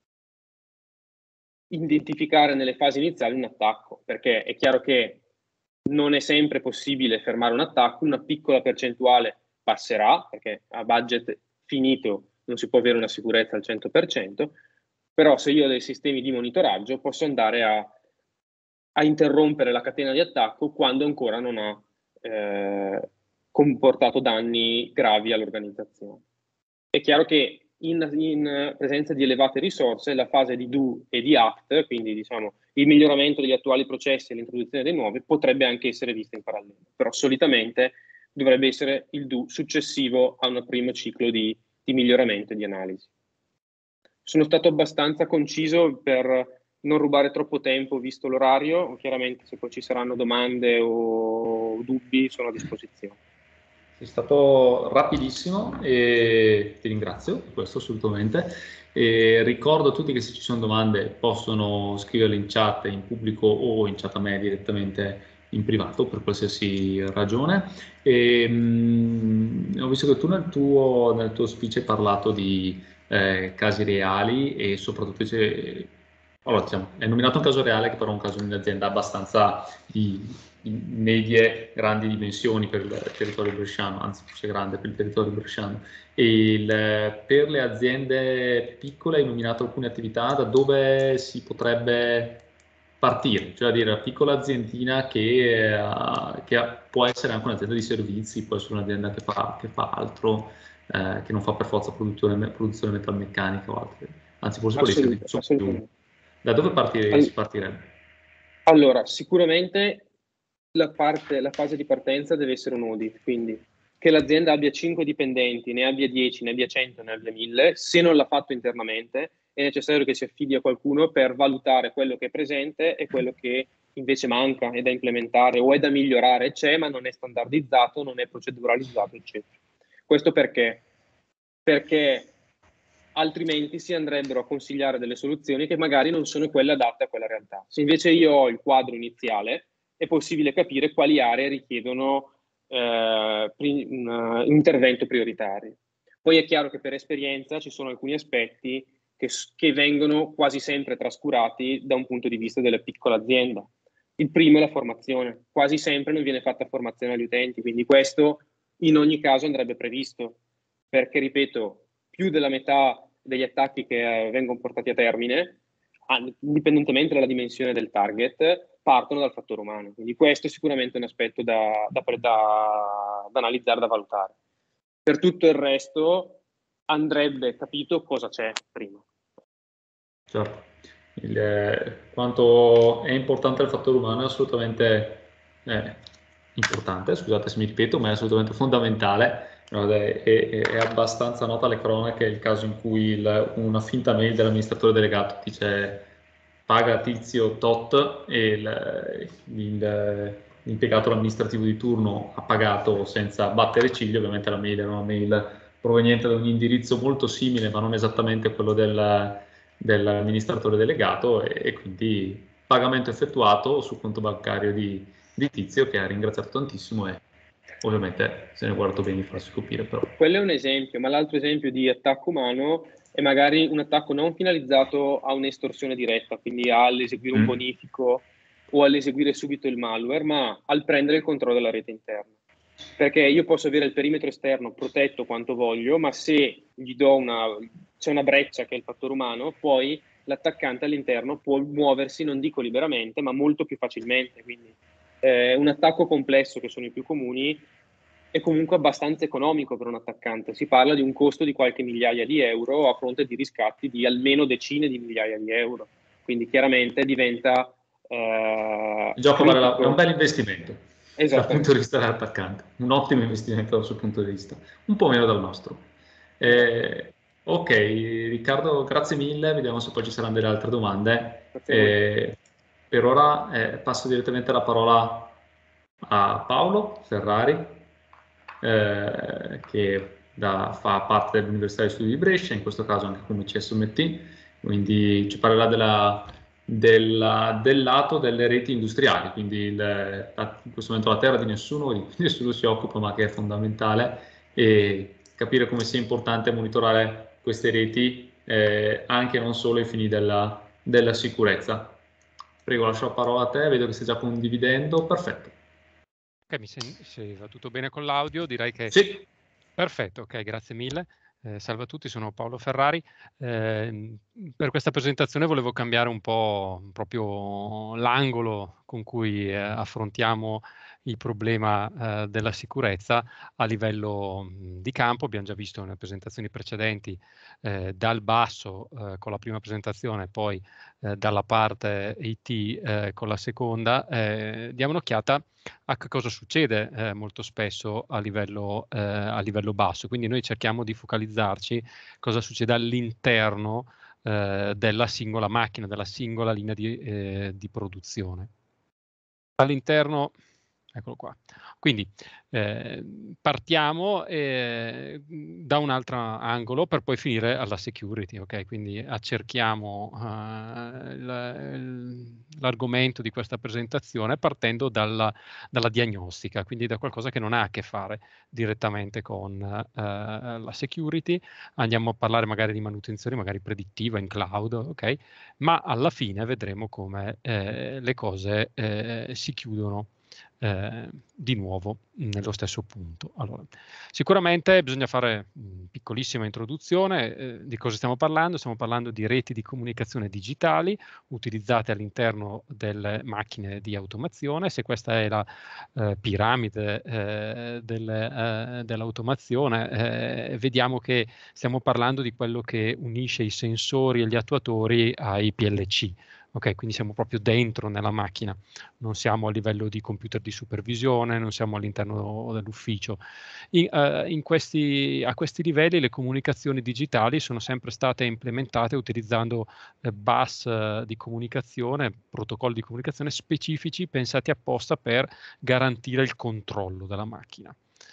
identificare nelle fasi iniziali un attacco, perché è chiaro che non è sempre possibile fermare un attacco, una piccola percentuale passerà, perché a budget finito non si può avere una sicurezza al 100%, però se io ho dei sistemi di monitoraggio posso andare a interrompere la catena di attacco quando ancora non ha comportato danni gravi all'organizzazione. È chiaro che in presenza di elevate risorse, la fase di do e di act, quindi diciamo il miglioramento degli attuali processi e l'introduzione dei nuovi, potrebbe anche essere vista in parallelo, però solitamente dovrebbe essere il do successivo a un primo ciclo di miglioramento e di analisi. Sono stato abbastanza conciso per non rubare troppo tempo visto l'orario, chiaramente se poi ci saranno domande o dubbi sono a disposizione. È stato rapidissimo e ti ringrazio per questo assolutamente. E ricordo a tutti che se ci sono domande possono scriverle in chat in pubblico o in chat a me direttamente in privato per qualsiasi ragione. E, ho visto che tu nel tuo speech hai parlato di casi reali e soprattutto allora, diciamo, hai nominato un caso reale che però è un caso di un'azienda abbastanza di medie grandi dimensioni per il territorio bresciano, anzi forse grande per il territorio bresciano. Per le aziende piccole hai nominato alcune attività da dove si potrebbe partire, cioè a dire la piccola aziendina che può essere anche un'azienda di servizi, può essere un'azienda che fa altro, che non fa per forza produzione metalmeccanica o altro. Anzi, forse con i servizi sono più. Da dove si partirebbe? Allora, sicuramente la fase di partenza deve essere un audit, quindi che l'azienda abbia 5 dipendenti, ne abbia 10, ne abbia 100, ne abbia 1000, se non l'ha fatto internamente è necessario che si affidi a qualcuno per valutare quello che è presente e quello che invece manca, è da implementare o è da migliorare, c'è ma non è standardizzato, non è proceduralizzato, eccetera. Questo perché? Perché altrimenti si andrebbero a consigliare delle soluzioni che magari non sono quelle adatte a quella realtà. Se invece io ho il quadro iniziale, è possibile capire quali aree richiedono un intervento prioritario. Poi è chiaro che per esperienza ci sono alcuni aspetti che vengono quasi sempre trascurati da un punto di vista della piccola azienda. Il primo è la formazione. Quasi sempre non viene fatta formazione agli utenti, quindi questo in ogni caso andrebbe previsto, perché, ripeto, più della metà degli attacchi che vengono portati a termine, indipendentemente dalla dimensione del target, partono dal fattore umano. Quindi questo è sicuramente un aspetto da analizzare, da valutare. Per tutto il resto andrebbe capito cosa c'è prima. Certo. Quanto è importante il fattore umano è assolutamente importante, scusate se mi ripeto, ma è assolutamente fondamentale. È abbastanza nota alle cronache il caso in cui una finta mail dell'amministratore delegato dice paga tizio tot e l'impiegato amministrativo di turno ha pagato senza battere ciglio. Ovviamente la mail era una mail proveniente da un indirizzo molto simile ma non esattamente quello dell'amministratore delegato e quindi pagamento effettuato sul conto bancario di Tizio, che ha ringraziato tantissimo e ovviamente se ne è guardato bene di farsi colpire. Però quello è un esempio, ma l'altro esempio di attacco umano è magari un attacco non finalizzato a un'estorsione diretta, quindi all'eseguire un bonifico o all'eseguire subito il malware, ma al prendere il controllo della rete interna. Perché io posso avere il perimetro esterno protetto quanto voglio, ma se gli do c'è una breccia che è il fattore umano, poi l'attaccante all'interno può muoversi, non dico liberamente, ma molto più facilmente. Quindi un attacco complesso, che sono i più comuni, è comunque abbastanza economico per un attaccante. Si parla di un costo di qualche migliaia di euro a fronte di riscatti di almeno decine di migliaia di euro. Quindi chiaramente diventa il gioco è un bel investimento dal punto di vista dell'attaccante, un ottimo investimento dal suo punto di vista, un po' meno dal nostro. Ok, Riccardo, grazie mille, vediamo se poi ci saranno delle altre domande. Per ora passo direttamente la parola a Paolo Ferrari, che fa parte dell'Università di Studi di Brescia, in questo caso anche come CSMT, quindi ci parlerà del lato delle reti industriali, quindi in questo momento la terra di nessuno si occupa, ma che è fondamentale, e capire come sia importante monitorare queste reti anche e non solo ai fini della sicurezza. Prego, lascio la parola a te, vedo che stai già condividendo, perfetto. Ok, se va tutto bene con l'audio, direi che... Sì. Perfetto, ok, grazie mille. Salve a tutti, sono Paolo Ferrari. Per questa presentazione volevo cambiare un po' proprio l'angolo con cui affrontiamo il problema della sicurezza a livello di campo. Abbiamo già visto nelle presentazioni precedenti dal basso con la prima presentazione, poi dalla parte IT con la seconda. Diamo un'occhiata a che cosa succede molto spesso a livello basso. Quindi noi cerchiamo di focalizzarci cosa succede all'interno della singola macchina, della singola linea di produzione. All'interno Eccolo qua. Quindi partiamo da un altro angolo per poi finire alla security, ok? Quindi accerchiamo l'argomento di questa presentazione partendo dalla diagnostica, quindi da qualcosa che non ha a che fare direttamente con la security. Andiamo a parlare magari di manutenzione, magari predittiva in cloud, ok? Ma alla fine vedremo come le cose si chiudono di nuovo nello stesso punto. Allora, sicuramente bisogna fare una piccolissima introduzione di cosa stiamo parlando. Stiamo parlando di reti di comunicazione digitali utilizzate all'interno delle macchine di automazione. Se questa è la piramide dell'automazione, vediamo che stiamo parlando di quello che unisce i sensori e gli attuatori ai PLC. Ok, quindi siamo proprio dentro nella macchina, non siamo a livello di computer di supervisione, non siamo all'interno dell'ufficio. A questi livelli le comunicazioni digitali sono sempre state implementate utilizzando bus di comunicazione, protocolli di comunicazione specifici pensati apposta per garantire il controllo della macchina.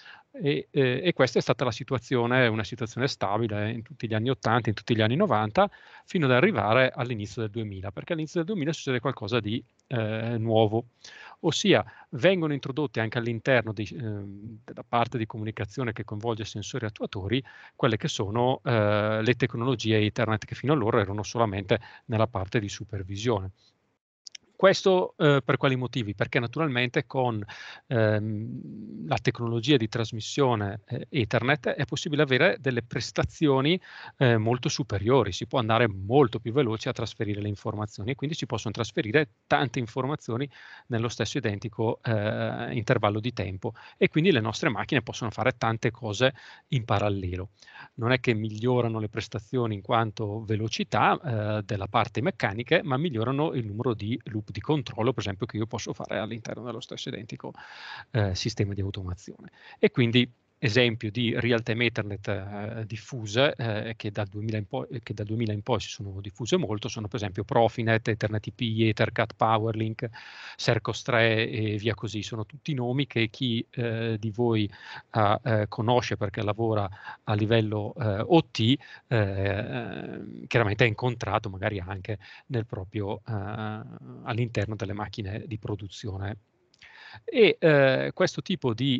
E questa è stata una situazione stabile in tutti gli anni 80, in tutti gli anni 90, fino ad arrivare all'inizio del 2000, perché all'inizio del 2000 succede qualcosa di nuovo, ossia vengono introdotte anche all'interno della parte di comunicazione che coinvolge sensori e attuatori, quelle che sono le tecnologie Ethernet, che fino allora erano solamente nella parte di supervisione. Questo per quali motivi? Perché naturalmente con la tecnologia di trasmissione Ethernet è possibile avere delle prestazioni molto superiori, si può andare molto più veloci a trasferire le informazioni e quindi si possono trasferire tante informazioni nello stesso identico intervallo di tempo e quindi le nostre macchine possono fare tante cose in parallelo. Non è che migliorano le prestazioni in quanto velocità della parte meccanica, ma migliorano il numero di loop di controllo, per esempio, che io posso fare all'interno dello stesso identico sistema di automazione. E quindi esempio di real-time Ethernet diffuse che dal 2000 in poi si sono diffuse molto sono per esempio Profinet, Ethernet IP, Ethercat, PowerLink, Sercos 3 e via così. Sono tutti nomi che chi di voi conosce perché lavora a livello OT chiaramente ha incontrato magari anche nel proprio all'interno delle macchine di produzione. E questo tipo di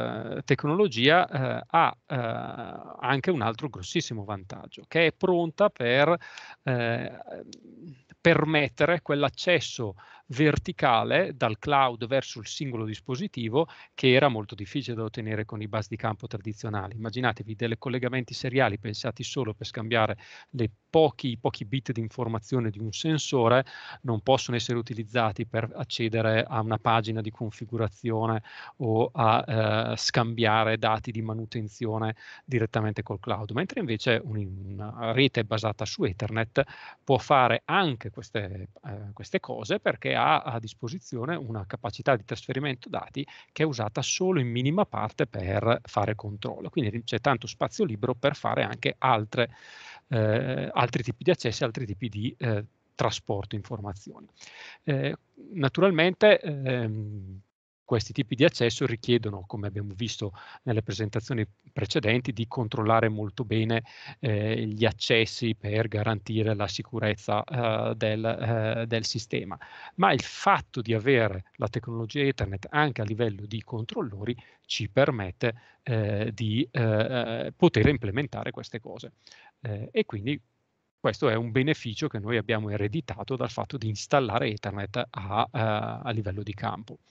tecnologia ha anche un altro grossissimo vantaggio, che è pronta per permettere quell'accesso verticale dal cloud verso il singolo dispositivo che era molto difficile da ottenere con i bus di campo tradizionali. Immaginatevi dei collegamenti seriali pensati solo per scambiare le pochi bit di informazione di un sensore non possono essere utilizzati per accedere a una pagina di configurazione o a scambiare dati di manutenzione direttamente col cloud, mentre invece una rete basata su Ethernet può fare anche queste cose perché ha a disposizione una capacità di trasferimento dati che è usata solo in minima parte per fare controllo, quindi c'è tanto spazio libero per fare anche altri tipi di accessi, altri tipi di trasporto informazioni. Naturalmente questi tipi di accesso richiedono, come abbiamo visto nelle presentazioni precedenti, di controllare molto bene gli accessi per garantire la sicurezza del sistema. Ma il fatto di avere la tecnologia Ethernet anche a livello di controllori ci permette di poter implementare queste cose. E quindi questo è un beneficio che noi abbiamo ereditato dal fatto di installare Ethernet a livello di campo.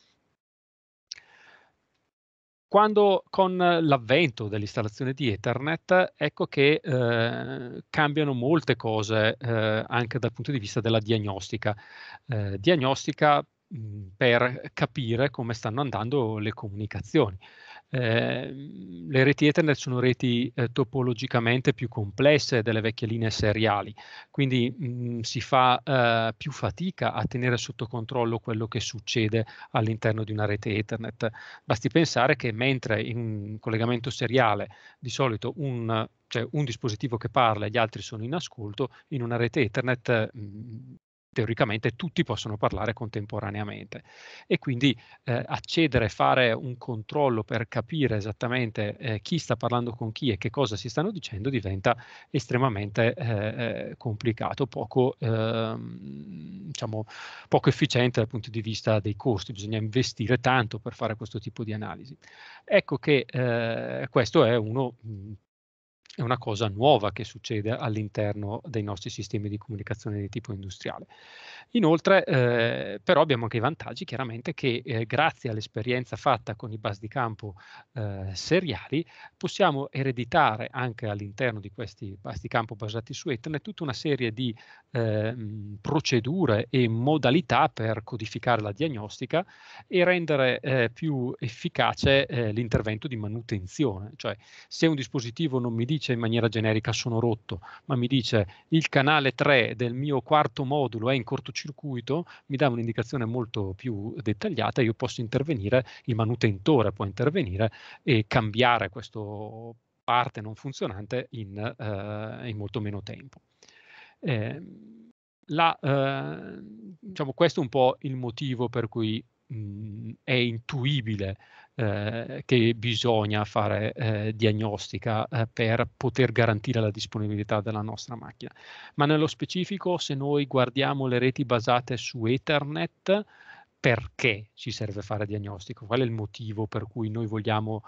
Quando con l'avvento dell'installazione di Ethernet, ecco che cambiano molte cose anche dal punto di vista della diagnostica. Diagnostica per capire come stanno andando le comunicazioni. Le reti Ethernet sono reti topologicamente più complesse delle vecchie linee seriali, quindi si fa più fatica a tenere sotto controllo quello che succede all'interno di una rete Ethernet. Basti pensare che mentre in un collegamento seriale di solito c'è un dispositivo che parla e gli altri sono in ascolto, in una rete Ethernet teoricamente tutti possono parlare contemporaneamente, e quindi accedere, fare un controllo per capire esattamente chi sta parlando con chi e che cosa si stanno dicendo diventa estremamente complicato, diciamo, poco efficiente dal punto di vista dei costi. Bisogna investire tanto per fare questo tipo di analisi. Ecco che questo è una cosa nuova che succede all'interno dei nostri sistemi di comunicazione di tipo industriale. Inoltre, però abbiamo anche i vantaggi, chiaramente, che grazie all'esperienza fatta con i bus di campo seriali, possiamo ereditare anche all'interno di questi bus di campo basati su Ethernet tutta una serie di procedure e modalità per codificare la diagnostica e rendere più efficace l'intervento di manutenzione. Cioè, se un dispositivo non mi dice in maniera generica sono rotto, ma mi dice il canale 3 del mio quarto modulo è in cortocircuito, mi dà un'indicazione molto più dettagliata, io posso intervenire, il manutentore può intervenire e cambiare questa parte non funzionante in molto meno tempo. Diciamo, questo è un po' il motivo per cui è intuibile che bisogna fare diagnostica per poter garantire la disponibilità della nostra macchina. Ma nello specifico, se noi guardiamo le reti basate su Ethernet, perché ci serve fare diagnostico? Qual è il motivo per cui noi vogliamo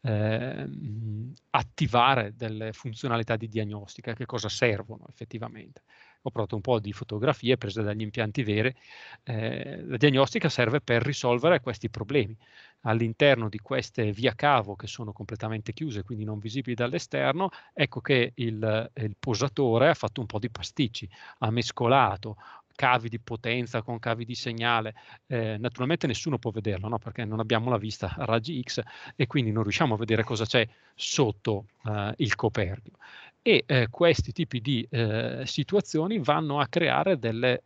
attivare delle funzionalità di diagnostica? Che cosa servono effettivamente? Ho provato un po' di fotografie prese dagli impianti veri. La diagnostica serve per risolvere questi problemi. All'interno di queste via cavo che sono completamente chiuse, quindi non visibili dall'esterno, ecco che il posatore ha fatto un po' di pasticci, ha mescolato cavi di potenza con cavi di segnale. Naturalmente nessuno può vederlo, no? Perché non abbiamo la vista a raggi X e quindi non riusciamo a vedere cosa c'è sotto il coperchio. E questi tipi di situazioni vanno a creare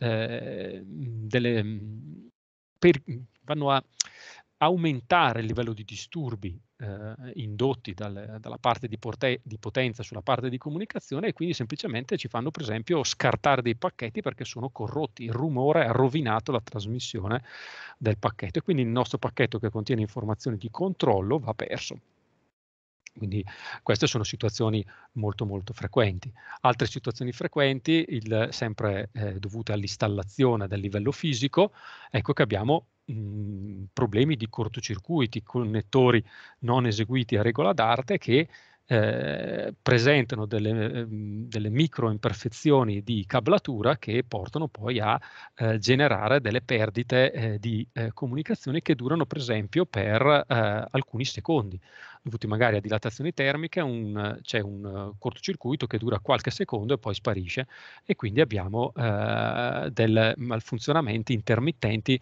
vanno a aumentare il livello di disturbi indotti dalla parte di potenza sulla parte di comunicazione, e quindi semplicemente ci fanno, per esempio, scartare dei pacchetti perché sono corrotti. Il rumore ha rovinato la trasmissione del pacchetto e quindi il nostro pacchetto che contiene informazioni di controllo va perso. Quindi queste sono situazioni molto molto frequenti. Altre situazioni frequenti, sempre dovute all'installazione del livello fisico, ecco che abbiamo problemi di cortocircuiti, connettori non eseguiti a regola d'arte che presentano delle micro imperfezioni di cablatura che portano poi a generare delle perdite di comunicazione che durano, per esempio, per alcuni secondi, dovuti magari a dilatazioni termiche. C'è un cortocircuito che dura qualche secondo e poi sparisce, e quindi abbiamo dei malfunzionamenti intermittenti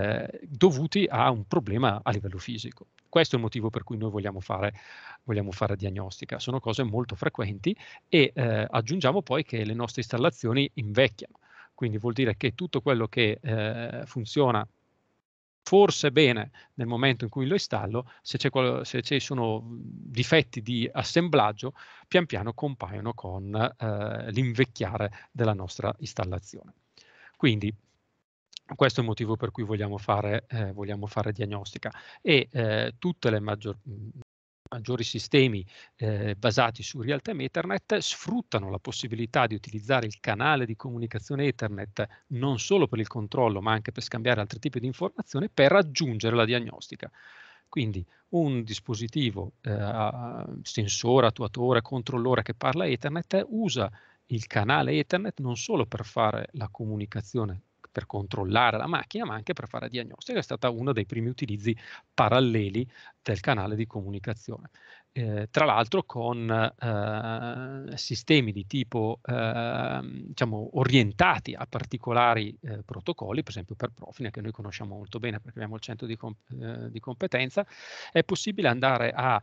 dovuti a un problema a livello fisico. Questo è il motivo per cui noi vogliamo fare diagnostica. Sono cose molto frequenti e aggiungiamo poi che le nostre installazioni invecchiano. Quindi vuol dire che tutto quello che funziona forse bene nel momento in cui lo installo, se ci sono difetti di assemblaggio, pian piano compaiono con l'invecchiare della nostra installazione. Quindi questo è il motivo per cui vogliamo fare diagnostica, e tutte le maggiori sistemi basati su real-time Ethernet sfruttano la possibilità di utilizzare il canale di comunicazione Ethernet non solo per il controllo, ma anche per scambiare altri tipi di informazioni per raggiungere la diagnostica. Quindi un dispositivo sensore, attuatore, controllore che parla Ethernet usa il canale Ethernet non solo per fare la comunicazione, per controllare la macchina, ma anche per fare diagnostica. È stata uno dei primi utilizzi paralleli del canale di comunicazione. Tra l'altro con sistemi di tipo diciamo orientati a particolari protocolli, per esempio per Profinet, che noi conosciamo molto bene perché abbiamo il centro di competenza, è possibile andare a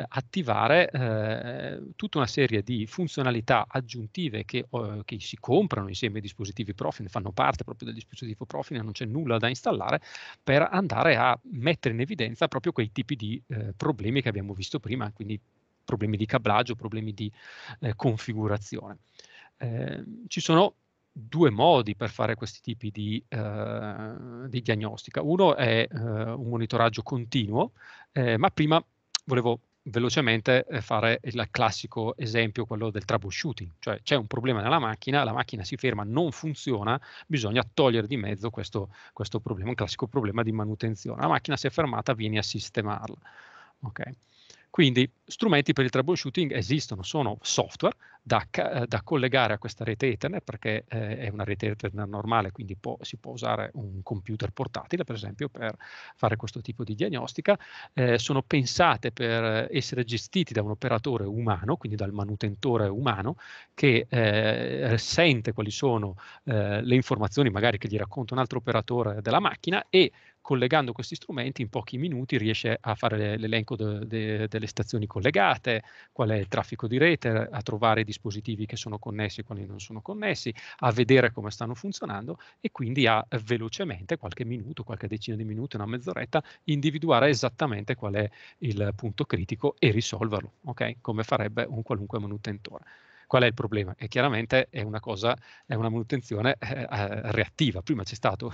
attivare tutta una serie di funzionalità aggiuntive che si comprano insieme ai dispositivi Profinet, fanno parte proprio del dispositivo Profinet, non c'è nulla da installare, per andare a mettere in evidenza proprio quei tipi di problemi che abbiamo visto prima, quindi problemi di cablaggio, problemi di configurazione. Ci sono due modi per fare questi tipi di diagnostica. Uno è un monitoraggio continuo, ma prima volevo velocemente fare il classico esempio, quello del troubleshooting, cioè c'è un problema nella macchina, la macchina si ferma, non funziona, bisogna togliere di mezzo questo problema, un classico problema di manutenzione. La macchina si è fermata, vieni a sistemarla. Okay. Quindi strumenti per il troubleshooting esistono, sono software da collegare a questa rete Ethernet, perché è una rete Ethernet normale, quindi si può usare un computer portatile, per esempio, per fare questo tipo di diagnostica. Sono pensate per essere gestiti da un operatore umano, quindi dal manutentore umano, che sente quali sono le informazioni magari che gli racconta un altro operatore della macchina, e collegando questi strumenti in pochi minuti riesce a fare l'elenco delle stazioni collegate, qual è il traffico di rete, a trovare i dispositivi che sono connessi e quali non sono connessi, a vedere come stanno funzionando, e quindi a velocemente, qualche minuto, qualche decina di minuti, una mezz'oretta, individuare esattamente qual è il punto critico e risolverlo, ok? Come farebbe un qualunque manutentore. Qual è il problema? E chiaramente è una manutenzione reattiva. Prima c'è stato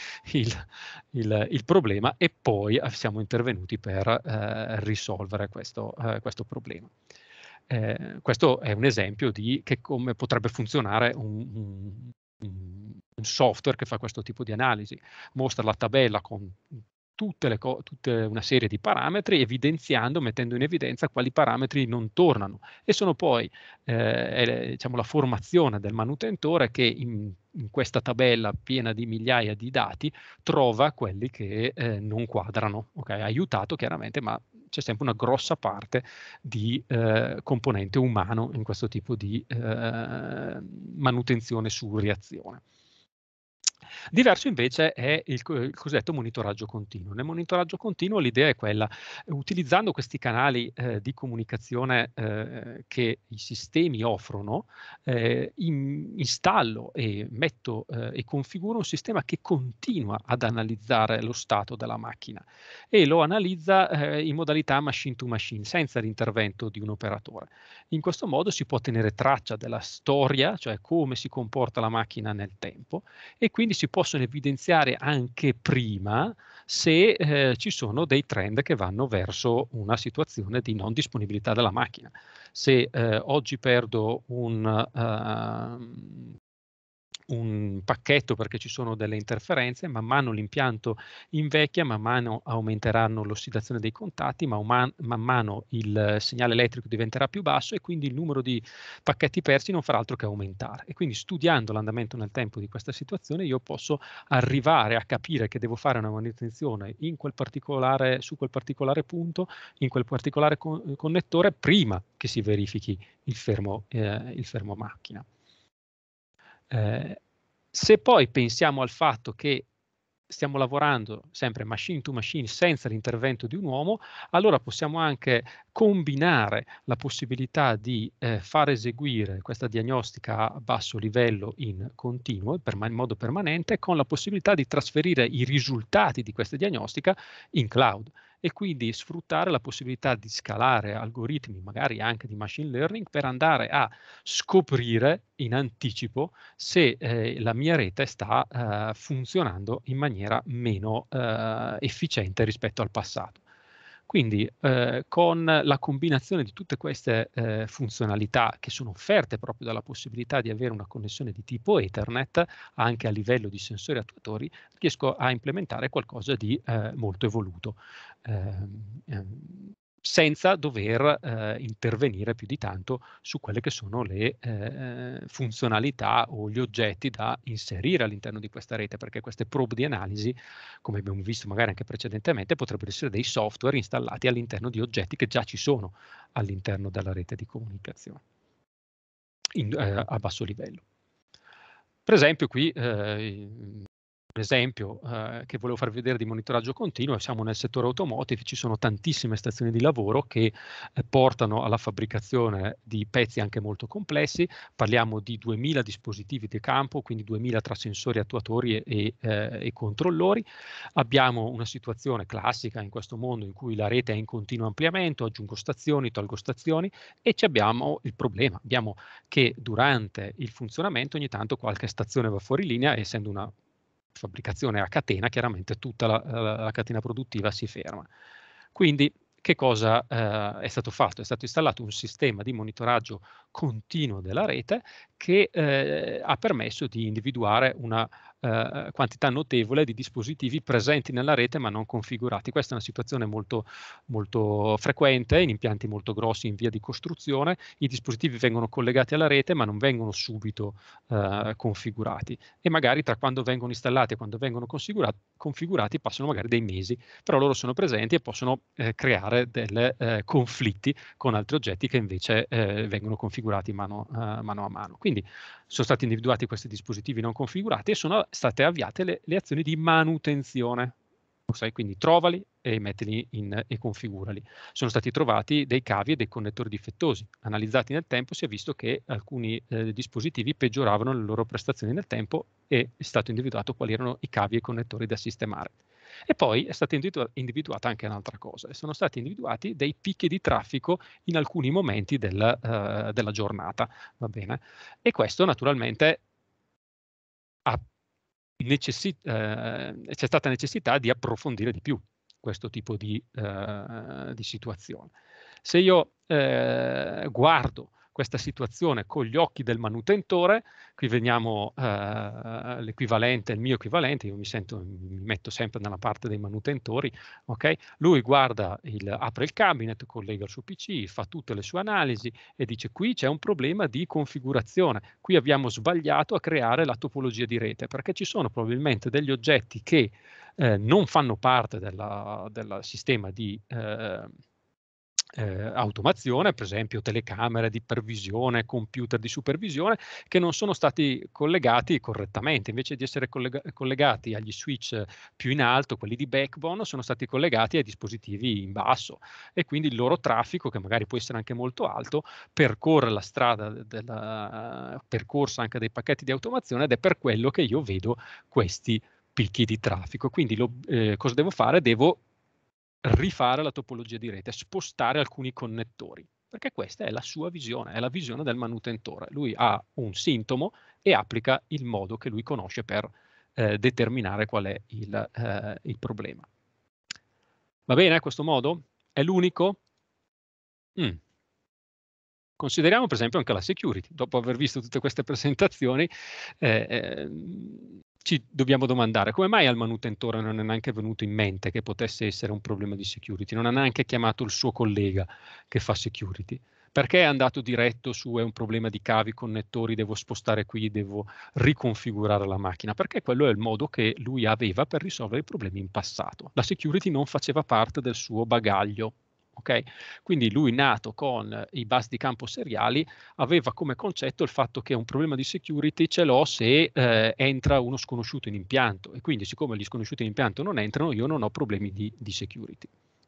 il problema e poi siamo intervenuti per risolvere questo problema. Questo è un esempio di come potrebbe funzionare un software che fa questo tipo di analisi. Mostra la tabella con tutta una serie di parametri, mettendo in evidenza quali parametri non tornano, e sono poi diciamo, la formazione del manutentore che in questa tabella piena di migliaia di dati trova quelli che non quadrano, okay? Aiutato chiaramente, ma c'è sempre una grossa parte di componente umano in questo tipo di manutenzione su reazione. Diverso invece è il cosiddetto monitoraggio continuo. Nel monitoraggio continuo l'idea è quella, utilizzando questi canali di comunicazione che i sistemi offrono, installo e metto e configuro un sistema che continua ad analizzare lo stato della macchina, e lo analizza in modalità machine to machine, senza l'intervento di un operatore. In questo modo si può tenere traccia della storia, cioè come si comporta la macchina nel tempo, e quindi si possono evidenziare anche prima se ci sono dei trend che vanno verso una situazione di non disponibilità della macchina. Se oggi perdo un pacchetto perché ci sono delle interferenze, man mano l'impianto invecchia, man mano aumenteranno l'ossidazione dei contatti, ma man mano il segnale elettrico diventerà più basso, e quindi il numero di pacchetti persi non farà altro che aumentare. E quindi, studiando l'andamento nel tempo di questa situazione, io posso arrivare a capire che devo fare una manutenzione su quel particolare punto, in quel particolare connettore, prima che si verifichi il fermo macchina. Se poi pensiamo al fatto che stiamo lavorando sempre machine to machine senza l'intervento di un uomo, allora possiamo anche combinare la possibilità di far eseguire questa diagnostica a basso livello in continuo, in modo permanente, con la possibilità di trasferire i risultati di questa diagnostica in cloud, e quindi sfruttare la possibilità di scalare algoritmi, magari anche di machine learning, per andare a scoprire in anticipo se la mia rete sta funzionando in maniera meno efficiente rispetto al passato. Quindi con la combinazione di tutte queste funzionalità, che sono offerte proprio dalla possibilità di avere una connessione di tipo Ethernet anche a livello di sensori attuatori, riesco a implementare qualcosa di molto evoluto, senza dover intervenire più di tanto su quelle che sono le funzionalità o gli oggetti da inserire all'interno di questa rete, perché queste probe di analisi, come abbiamo visto magari anche precedentemente, potrebbero essere dei software installati all'interno di oggetti che già ci sono all'interno della rete di comunicazione a basso livello. Per esempio qui Un esempio che volevo farvi vedere di monitoraggio continuo: siamo nel settore automotive, ci sono tantissime stazioni di lavoro che portano alla fabbricazione di pezzi anche molto complessi. Parliamo di 2000 dispositivi di campo, quindi 2000 tra sensori, attuatori e controllori. Abbiamo una situazione classica in questo mondo in cui la rete è in continuo ampliamento, aggiungo stazioni, tolgo stazioni, e abbiamo il problema, abbiamo che durante il funzionamento ogni tanto qualche stazione va fuori linea, essendo una fabbricazione a catena, chiaramente tutta la catena produttiva si ferma. Quindi che cosa è stato fatto? È stato installato un sistema di monitoraggio continuo della rete che ha permesso di individuare una quantità notevole di dispositivi presenti nella rete ma non configurati. Questa è una situazione molto, molto frequente in impianti molto grossi in via di costruzione. I dispositivi vengono collegati alla rete ma non vengono subito configurati, e magari tra quando vengono installati e quando vengono configurati passano magari dei mesi, però loro sono presenti e possono creare dei conflitti con altri oggetti che invece vengono configurati mano a mano. Quindi sono stati individuati questi dispositivi non configurati e sono state avviate le azioni di manutenzione. Quindi trovali e mettili e configurali. Sono stati trovati dei cavi e dei connettori difettosi. Analizzati nel tempo si è visto che alcuni dispositivi peggioravano le loro prestazioni nel tempo e è stato individuato quali erano i cavi e i connettori da sistemare. E poi è stata individuata anche un'altra cosa: sono stati individuati dei picchi di traffico in alcuni momenti della giornata, va bene? E questo naturalmente c'è stata necessità di approfondire di più questo tipo di situazione. Se io guardo questa situazione con gli occhi del manutentore, qui vediamo l'equivalente, il mio equivalente, io mi metto sempre nella parte dei manutentori, ok? Lui guarda, apre il cabinet, collega il suo PC, fa tutte le sue analisi e dice: qui c'è un problema di configurazione, qui abbiamo sbagliato a creare la topologia di rete, perché ci sono probabilmente degli oggetti che non fanno parte del sistema di automazione, per esempio telecamere di pervisione, computer di supervisione, che non sono stati collegati correttamente. Invece di essere collegati agli switch più in alto, quelli di backbone, sono stati collegati ai dispositivi in basso, e quindi il loro traffico, che magari può essere anche molto alto, percorre la strada della percorsa anche dei pacchetti di automazione, ed è per quello che io vedo questi picchi di traffico. Quindi cosa devo fare? Devo rifare la topologia di rete, spostare alcuni connettori, perché questa è la sua visione, è la visione del manutentore. Lui ha un sintomo e applica il modo che lui conosce per determinare qual è il problema. Va bene questo modo? È l'unico? Consideriamo per esempio anche la security. Dopo aver visto tutte queste presentazioni, ci dobbiamo domandare: come mai al manutentore non è neanche venuto in mente che potesse essere un problema di security? Non ha neanche chiamato il suo collega che fa security? Perché è andato diretto su: è un problema di cavi, connettori, devo spostare qui, devo riconfigurare la macchina? Perché quello è il modo che lui aveva per risolvere i problemi in passato. La security non faceva parte del suo bagaglio. Okay? Quindi lui, nato con i bus di campo seriali, aveva come concetto il fatto che un problema di security ce l'ho se entra uno sconosciuto in impianto, e quindi siccome gli sconosciuti in impianto non entrano, io non ho problemi di security.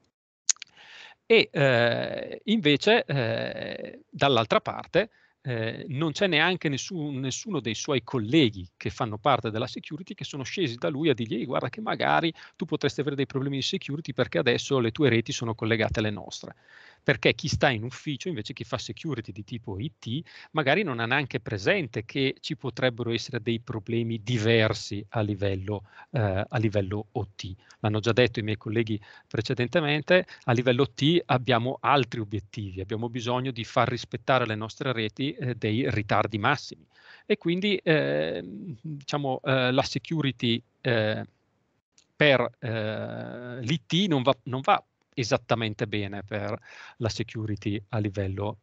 E invece dall'altra parte non c'è neanche nessuno dei suoi colleghi che fanno parte della security che sono scesi da lui a dirgli: guarda che magari tu potresti avere dei problemi di security perché adesso le tue reti sono collegate alle nostre. Perché chi sta in ufficio, invece chi fa security di tipo IT, magari non ha neanche presente che ci potrebbero essere dei problemi diversi a livello OT. L'hanno già detto i miei colleghi precedentemente: a livello OT abbiamo altri obiettivi, abbiamo bisogno di far rispettare le nostre reti dei ritardi massimi, e quindi diciamo la security per l'IT non va esattamente bene per la security a livello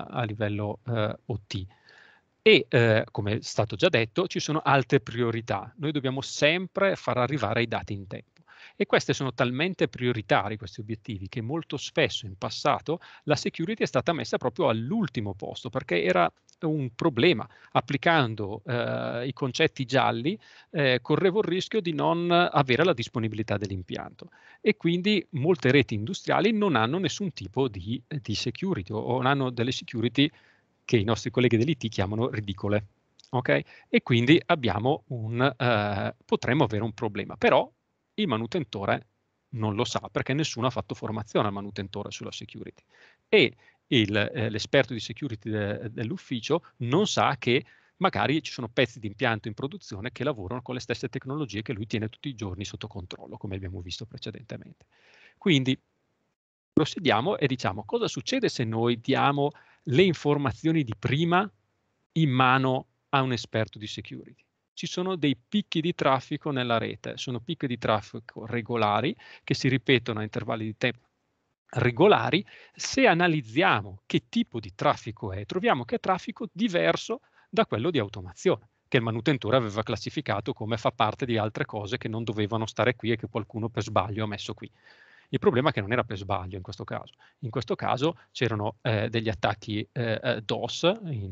OT. E come è stato già detto, ci sono altre priorità. Noi dobbiamo sempre far arrivare i dati in tempo. E questi sono talmente prioritari, questi obiettivi, che molto spesso in passato la security è stata messa proprio all'ultimo posto, perché era un problema. Applicando i concetti gialli correvo il rischio di non avere la disponibilità dell'impianto, e quindi molte reti industriali non hanno nessun tipo di security, o hanno delle security che i nostri colleghi dell'IT chiamano ridicole. Okay? E quindi potremmo avere un problema, però il manutentore non lo sa, perché nessuno ha fatto formazione al manutentore sulla security, e l'esperto di security dell'ufficio non sa che magari ci sono pezzi di impianto in produzione che lavorano con le stesse tecnologie che lui tiene tutti i giorni sotto controllo, come abbiamo visto precedentemente. Quindi procediamo e diciamo: cosa succede se noi diamo le informazioni di prima in mano a un esperto di security? Ci sono dei picchi di traffico nella rete, sono picchi di traffico regolari che si ripetono a intervalli di tempo regolari. Se analizziamo che tipo di traffico è, troviamo che è traffico diverso da quello di automazione, che il manutentore aveva classificato come fa parte di altre cose che non dovevano stare qui e che qualcuno per sbaglio ha messo qui. Il problema è che non era per sbaglio in questo caso. In questo caso c'erano degli attacchi DOS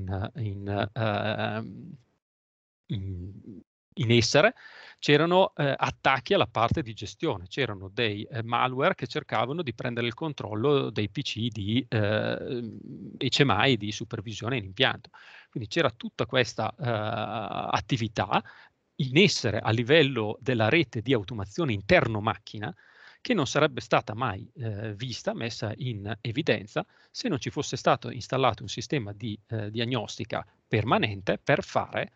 in essere, c'erano attacchi alla parte di gestione, c'erano dei malware che cercavano di prendere il controllo dei PC di HMI, di supervisione in impianto. Quindi c'era tutta questa attività in essere a livello della rete di automazione interno macchina, che non sarebbe stata mai vista, messa in evidenza, se non ci fosse stato installato un sistema di diagnostica permanente per fare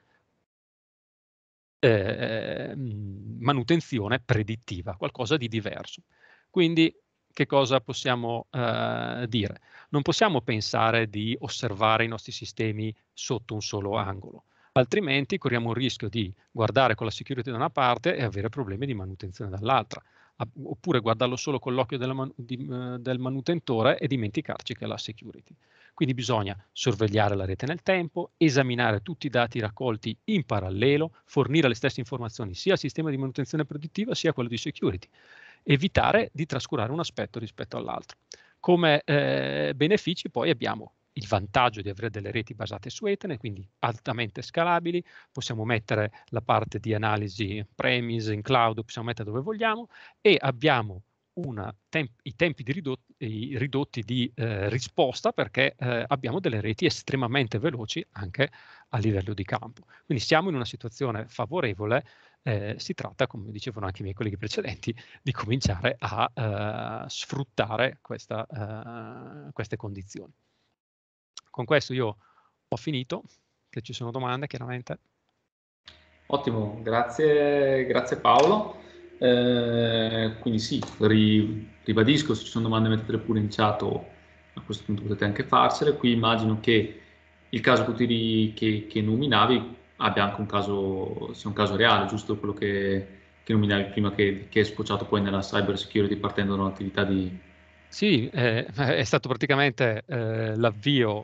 manutenzione predittiva, qualcosa di diverso. Quindi che cosa possiamo dire? Non possiamo pensare di osservare i nostri sistemi sotto un solo angolo, altrimenti corriamo il rischio di guardare con la security da una parte e avere problemi di manutenzione dall'altra, oppure guardarlo solo con l'occhio del manutentore e dimenticarci che è la security. Quindi bisogna sorvegliare la rete nel tempo, esaminare tutti i dati raccolti in parallelo, fornire le stesse informazioni sia al sistema di manutenzione predittiva sia a quello di security, evitare di trascurare un aspetto rispetto all'altro. Come benefici poi abbiamo il vantaggio di avere delle reti basate su Ethernet, quindi altamente scalabili, possiamo mettere la parte di analisi premise in cloud, possiamo mettere dove vogliamo, e abbiamo i tempi ridotti di risposta, perché abbiamo delle reti estremamente veloci anche a livello di campo. Quindi siamo in una situazione favorevole. Si tratta, come dicevano anche i miei colleghi precedenti, di cominciare a sfruttare queste condizioni. Con questo io ho finito, se ci sono domande chiaramente. Ottimo, grazie Paolo. Quindi sì, ribadisco, se ci sono domande mettetele pure in chat, a questo punto potete anche farcele. Qui immagino che il caso che nominavi abbia anche sia un caso reale, giusto quello che nominavi prima, che è sfociato poi nella cyber security partendo da un'attività di... Sì, è stato praticamente l'avvio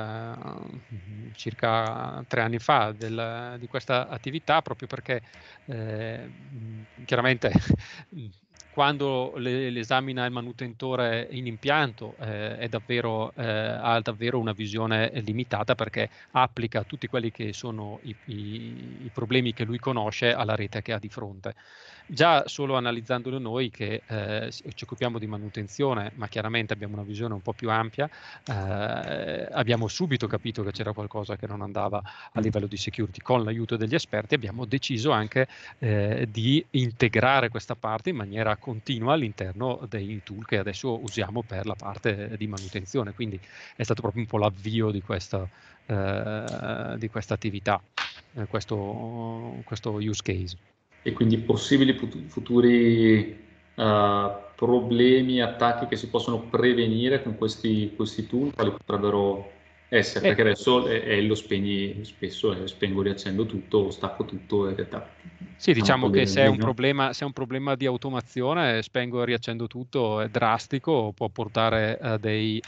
circa 3 anni fa di questa attività, proprio perché chiaramente quando l'esamina il manutentore in impianto ha davvero una visione limitata, perché applica tutti quelli che sono i problemi che lui conosce alla rete che ha di fronte. Già solo analizzandolo noi, che ci occupiamo di manutenzione, ma chiaramente abbiamo una visione un po' più ampia, abbiamo subito capito che c'era qualcosa che non andava a livello di security. Con l'aiuto degli esperti abbiamo deciso anche di integrare questa parte in maniera continua all'interno dei tool che adesso usiamo per la parte di manutenzione. Quindi è stato proprio un po' l'avvio di questa attività, questo use case. E quindi possibili futuri problemi, attacchi che si possono prevenire con questi tool, quali potrebbero essere? Perché adesso lo spegni spesso, spengo, riaccendo tutto, stacco tutto, in realtà. Sì, diciamo che se è un problema di automazione, spengo e riaccendo tutto, è drastico, può portare a dei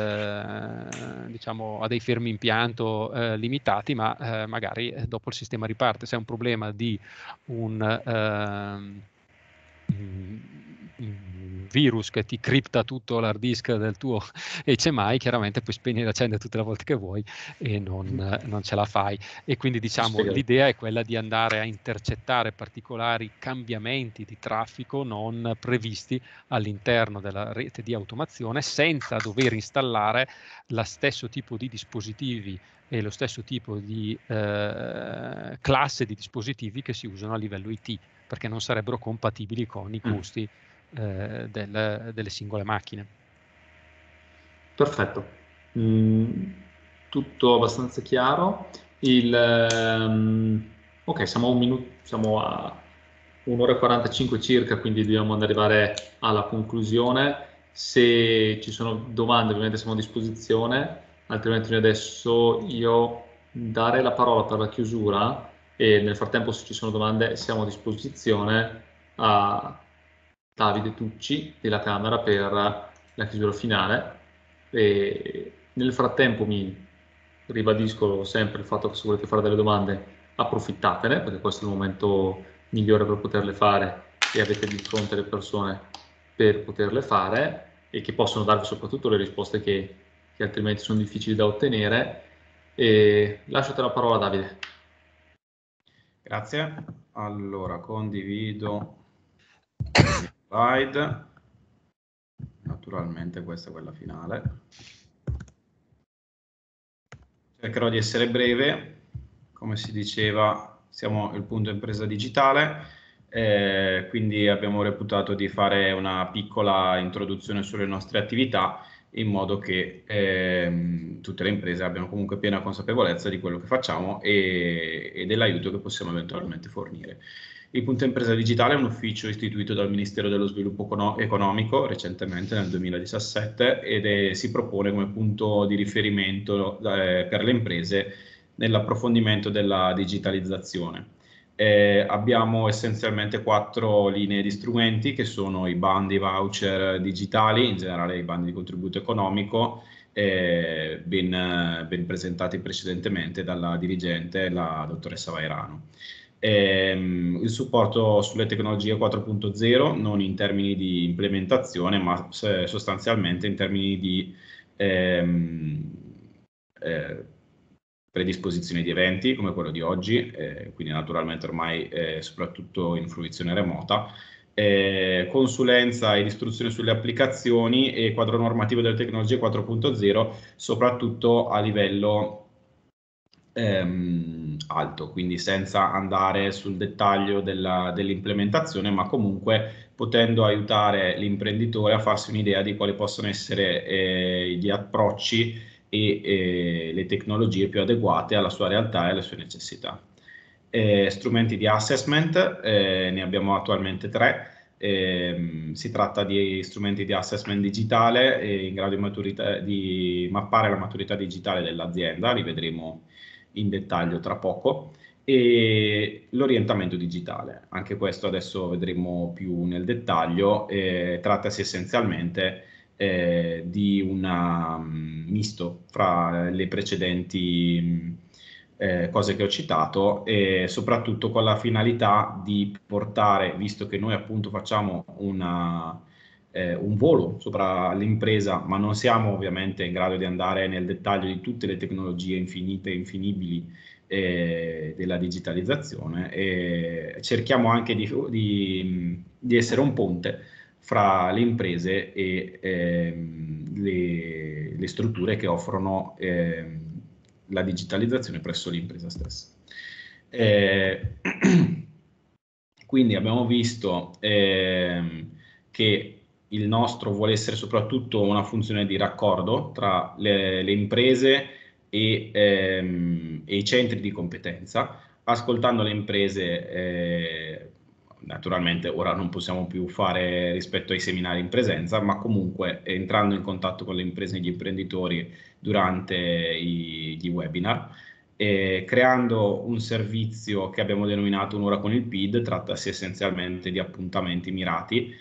fermi impianto limitati, ma magari dopo il sistema riparte. Se è un problema di virus che ti cripta tutto l'hard disk del tuo HMI, chiaramente puoi spegnere e accendere tutte le volte che vuoi e non ce la fai. E quindi diciamo l'idea è quella di andare a intercettare particolari cambiamenti di traffico non previsti all'interno della rete di automazione senza dover installare lo stesso tipo di dispositivi e lo stesso tipo di classe di dispositivi che si usano a livello IT, perché non sarebbero compatibili con i costi delle singole macchine. Perfetto, tutto abbastanza chiaro. Ok, siamo a 1 ora e 45 circa, quindi dobbiamo arrivare alla conclusione. Se ci sono domande ovviamente siamo a disposizione, altrimenti noi adesso io darei la parola per la chiusura e nel frattempo se ci sono domande siamo a disposizione a Davide Tucci della Camera per la chiusura finale. E nel frattempo mi ribadisco sempre il fatto che se volete fare delle domande approfittatene, perché questo è il momento migliore per poterle fare e avete di fronte le persone per poterle fare e che possono darvi soprattutto le risposte che altrimenti sono difficili da ottenere. E lasciate la parola a Davide. Grazie. Allora, condivido la slide. Naturalmente questa è quella finale. Cercherò di essere breve. Come si diceva, siamo il punto impresa digitale, quindi abbiamo reputato di fare una piccola introduzione sulle nostre attività in modo che tutte le imprese abbiano comunque piena consapevolezza di quello che facciamo e dell'aiuto che possiamo eventualmente fornire. Il Punto Impresa Digitale è un ufficio istituito dal Ministero dello Sviluppo Economico recentemente nel 2017 ed si propone come punto di riferimento per le imprese nell'approfondimento della digitalizzazione. Abbiamo essenzialmente 4 linee di strumenti che sono i bandi voucher digitali, in generale i bandi di contributo economico, ben presentati precedentemente dalla dirigente, la dottoressa Vairano. Il supporto sulle tecnologie 4.0 non in termini di implementazione ma sostanzialmente in termini di predisposizione di eventi come quello di oggi, quindi naturalmente ormai soprattutto in fruizione remota, consulenza ed istruzione sulle applicazioni e quadro normativo delle tecnologie 4.0 soprattutto a livello alto, quindi senza andare sul dettaglio dell'implementazione, ma comunque potendo aiutare l'imprenditore a farsi un'idea di quali possono essere gli approcci e le tecnologie più adeguate alla sua realtà e alle sue necessità. Strumenti di assessment, ne abbiamo attualmente 3. Si tratta di strumenti di assessment digitale in grado di mappare la maturità digitale dell'azienda, li vedremo in dettaglio tra poco, e l'orientamento digitale. Anche questo adesso vedremo più nel dettaglio. Trattasi essenzialmente di un misto fra le precedenti cose che ho citato e soprattutto con la finalità di portare, visto che noi appunto facciamo un volo sopra l'impresa, ma non siamo ovviamente in grado di andare nel dettaglio di tutte le tecnologie infinite e infinibili della digitalizzazione, e cerchiamo anche di essere un ponte fra le imprese e le strutture che offrono la digitalizzazione presso l'impresa stessa. Quindi abbiamo visto che il nostro vuole essere soprattutto una funzione di raccordo tra le imprese e i centri di competenza, ascoltando le imprese. Naturalmente ora non possiamo più fare rispetto ai seminari in presenza, ma comunque entrando in contatto con le imprese e gli imprenditori durante gli webinar, creando un servizio che abbiamo denominato Un'ora con il PID. Trattasi essenzialmente di appuntamenti mirati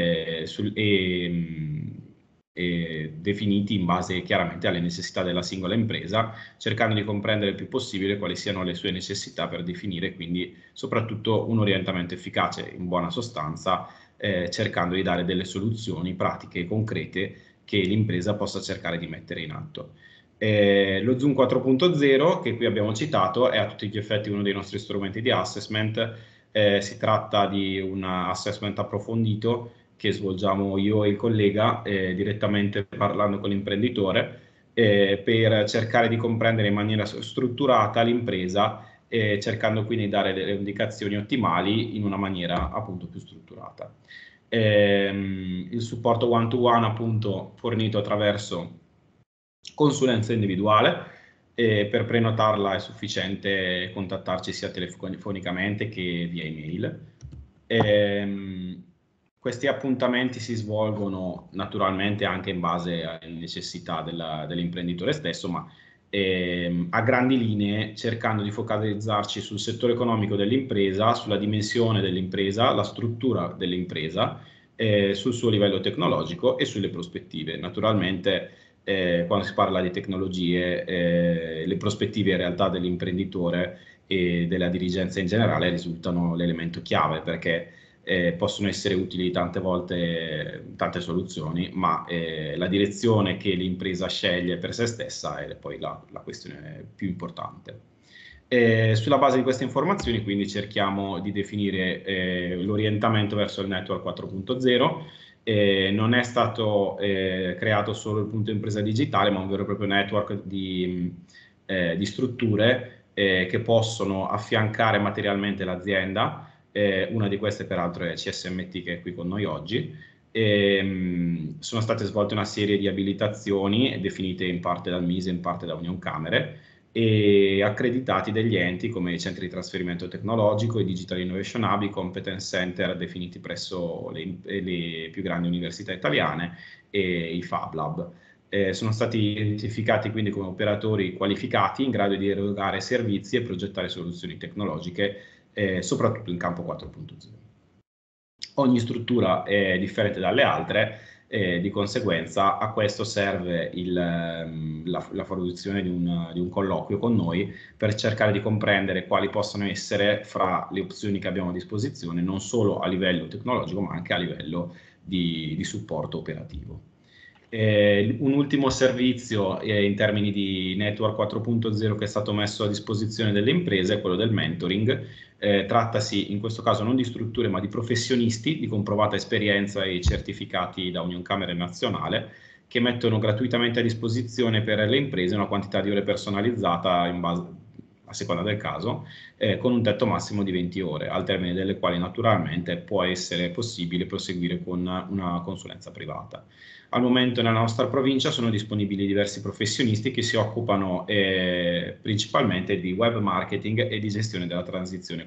definiti in base chiaramente alle necessità della singola impresa, cercando di comprendere il più possibile quali siano le sue necessità per definire quindi soprattutto un orientamento efficace, in buona sostanza, cercando di dare delle soluzioni pratiche e concrete che l'impresa possa cercare di mettere in atto. Lo Zoom 4.0 che qui abbiamo citato è a tutti gli effetti uno dei nostri strumenti di assessment. Si tratta di un assessment approfondito che svolgiamo io e il collega direttamente parlando con l'imprenditore per cercare di comprendere in maniera strutturata l'impresa, cercando quindi di dare delle indicazioni ottimali in una maniera appunto più strutturata. Il supporto one-to-one appunto fornito attraverso consulenza individuale. Per prenotarla è sufficiente contattarci sia telefonicamente che via email. Questi appuntamenti si svolgono naturalmente anche in base alle necessità dell'imprenditore stesso, ma a grandi linee cercando di focalizzarci sul settore economico dell'impresa, sulla dimensione dell'impresa, la struttura dell'impresa, sul suo livello tecnologico e sulle prospettive. Naturalmente quando si parla di tecnologie, le prospettive in realtà dell'imprenditore e della dirigenza in generale risultano l'elemento chiave, perché possono essere utili tante volte tante soluzioni, ma la direzione che l'impresa sceglie per se stessa è poi la questione più importante. Sulla base di queste informazioni quindi cerchiamo di definire l'orientamento verso il network 4.0. Non è stato creato solo il punto impresa digitale, ma un vero e proprio network di strutture che possono affiancare materialmente l'azienda. Una di queste peraltro è CSMT, che è qui con noi oggi. Sono state svolte una serie di abilitazioni definite in parte dal MISE, in parte da Unioncamere, e accreditati degli enti come i centri di trasferimento tecnologico, i Digital Innovation Hub, i Competence Center definiti presso le più grandi università italiane e i Fab Lab. Sono stati identificati quindi come operatori qualificati in grado di erogare servizi e progettare soluzioni tecnologiche, soprattutto in campo 4.0. Ogni struttura è differente dalle altre, di conseguenza a questo serve la produzione di un colloquio con noi per cercare di comprendere quali possono essere fra le opzioni che abbiamo a disposizione, non solo a livello tecnologico ma anche a livello di supporto operativo. Un ultimo servizio in termini di Network 4.0 che è stato messo a disposizione delle imprese è quello del mentoring. Trattasi in questo caso non di strutture ma di professionisti di comprovata esperienza e certificati da Unioncamere nazionale, che mettono gratuitamente a disposizione per le imprese una quantità di ore personalizzata in base, a seconda del caso, con un tetto massimo di 20 ore, al termine delle quali naturalmente può essere possibile proseguire con una consulenza privata. Al momento nella nostra provincia sono disponibili diversi professionisti che si occupano principalmente di web marketing e di gestione della transizione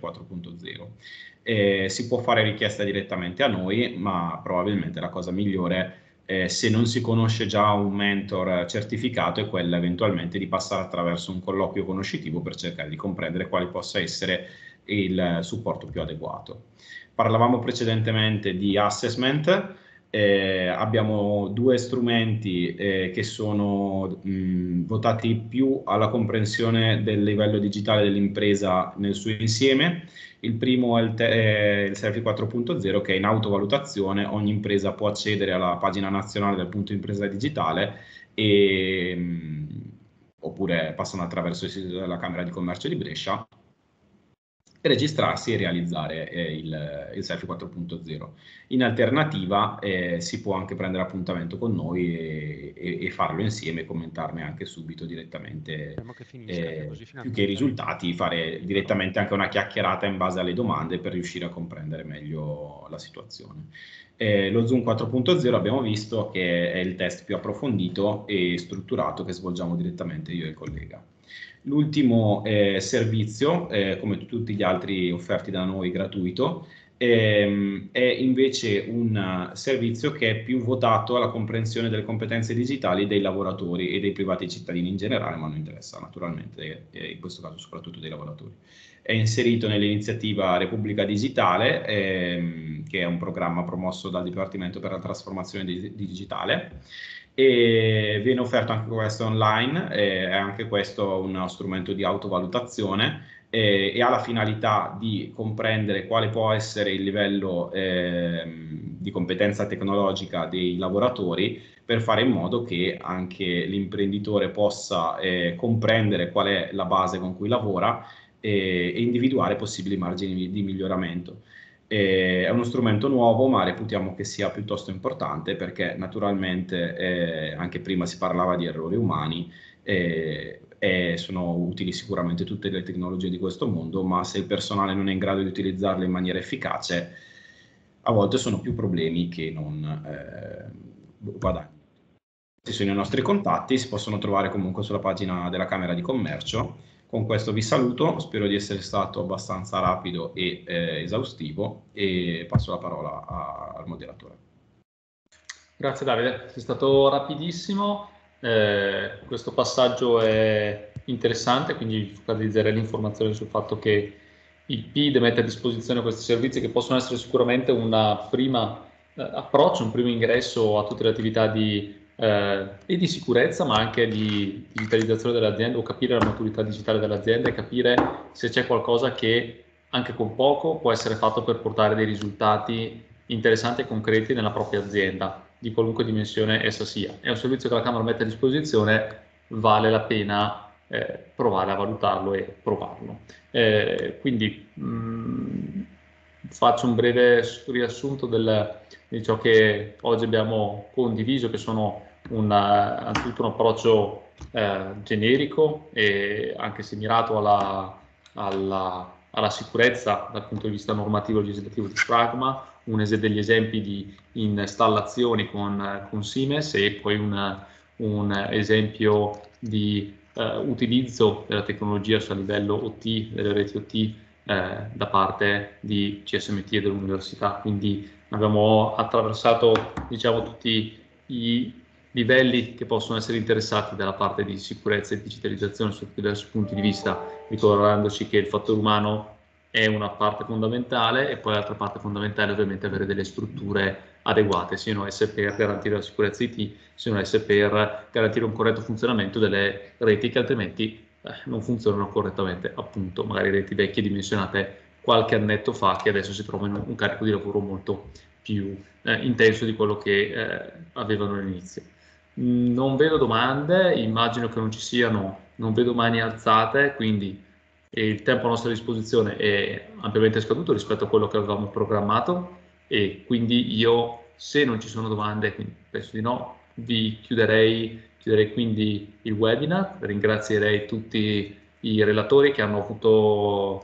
4.0. Si può fare richiesta direttamente a noi, ma probabilmente la cosa migliore, se non si conosce già un mentor certificato, è quella eventualmente di passare attraverso un colloquio conoscitivo per cercare di comprendere quale possa essere il supporto più adeguato. Parlavamo precedentemente di assessment. Abbiamo due strumenti che sono votati più alla comprensione del livello digitale dell'impresa nel suo insieme. Il primo è il Selfie 4.0, che è in autovalutazione. Ogni impresa può accedere alla pagina nazionale del punto impresa digitale oppure passano attraverso il sito della Camera di Commercio di Brescia, registrarsi e realizzare il Selfie 4.0. In alternativa si può anche prendere appuntamento con noi e farlo insieme, commentarne anche subito direttamente, più che i risultati, fare direttamente anche una chiacchierata in base alle domande per riuscire a comprendere meglio la situazione. Lo Zoom 4.0 abbiamo visto che è il test più approfondito e strutturato che svolgiamo direttamente io e il collega. L'ultimo servizio, come tutti gli altri offerti da noi gratuito, è invece un servizio che è più votato alla comprensione delle competenze digitali dei lavoratori e dei privati cittadini in generale, ma non interessa naturalmente in questo caso soprattutto dei lavoratori. È inserito nell'iniziativa Repubblica Digitale, che è un programma promosso dal Dipartimento per la Trasformazione Digitale, e viene offerto anche questo online, è anche questo uno strumento di autovalutazione e ha la finalità di comprendere quale può essere il livello di competenza tecnologica dei lavoratori, per fare in modo che anche l'imprenditore possa comprendere qual è la base con cui lavora e individuare possibili margini di miglioramento. È uno strumento nuovo, ma reputiamo che sia piuttosto importante, perché naturalmente anche prima si parlava di errori umani, sono utili sicuramente tutte le tecnologie di questo mondo, ma se il personale non è in grado di utilizzarle in maniera efficace, a volte sono più problemi che non guadagni. Questi sono i nostri contatti, si possono trovare comunque sulla pagina della Camera di Commercio. Con questo vi saluto, spero di essere stato abbastanza rapido e esaustivo, e passo la parola al moderatore. Grazie Davide, sei stato rapidissimo, questo passaggio è interessante, quindi focalizzerei l'informazione sul fatto che il PID mette a disposizione questi servizi che possono essere sicuramente un primo approccio, un primo ingresso a tutte le attività e di sicurezza, ma anche di digitalizzazione dell'azienda, o capire la maturità digitale dell'azienda e capire se c'è qualcosa che anche con poco può essere fatto per portare dei risultati interessanti e concreti nella propria azienda, di qualunque dimensione essa sia. È un servizio che la Camera mette a disposizione, vale la pena provare a valutarlo e provarlo. Quindi faccio un breve riassunto di ciò che oggi abbiamo condiviso, che sono anzitutto un approccio generico e anche se mirato alla sicurezza dal punto di vista normativo e legislativo di Pragma, degli esempi di installazioni con Siemens e poi un esempio di utilizzo della tecnologia a livello OT, delle reti OT da parte di CSMT e dell'università. Quindi abbiamo attraversato, diciamo, tutti i livelli che possono essere interessati dalla parte di sicurezza e digitalizzazione su diversi punti di vista, ricordandoci che il fattore umano è una parte fondamentale e poi l'altra parte fondamentale è ovviamente avere delle strutture adeguate, siano esse per garantire la sicurezza IT, siano esse per garantire un corretto funzionamento delle reti che altrimenti non funzionano correttamente, appunto, magari reti vecchie dimensionate qualche annetto fa, che adesso si trovano un carico di lavoro molto più intenso di quello che avevano all'inizio. Non vedo domande, immagino che non ci siano, non vedo mani alzate, quindi il tempo a nostra disposizione è ampiamente scaduto rispetto a quello che avevamo programmato, e quindi io, se non ci sono domande, quindi penso di no, vi chiuderei quindi il webinar. Ringrazierei tutti i relatori che hanno avuto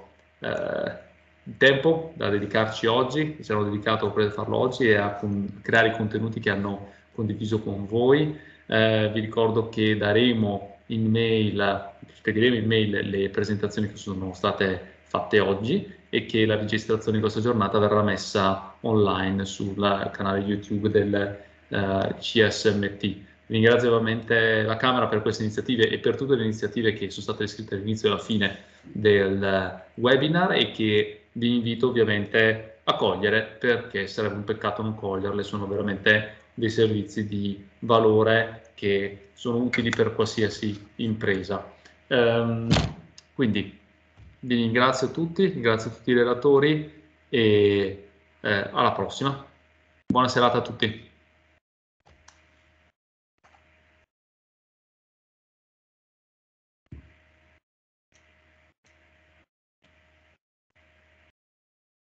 tempo da dedicarci oggi, che ci hanno dedicato per farlo oggi e a creare i contenuti che hanno condiviso con voi. Vi ricordo che spediremo in mail le presentazioni che sono state fatte oggi e che la registrazione di questa giornata verrà messa online sul canale YouTube del CSMT. Ringrazio ovviamente la Camera per queste iniziative e per tutte le iniziative che sono state descritte all'inizio e alla fine del webinar, e che vi invito ovviamente a cogliere, perché sarebbe un peccato non coglierle. Sono veramente dei servizi di valore che sono utili per qualsiasi impresa. Quindi vi ringrazio tutti i relatori e alla prossima. Buona serata a tutti.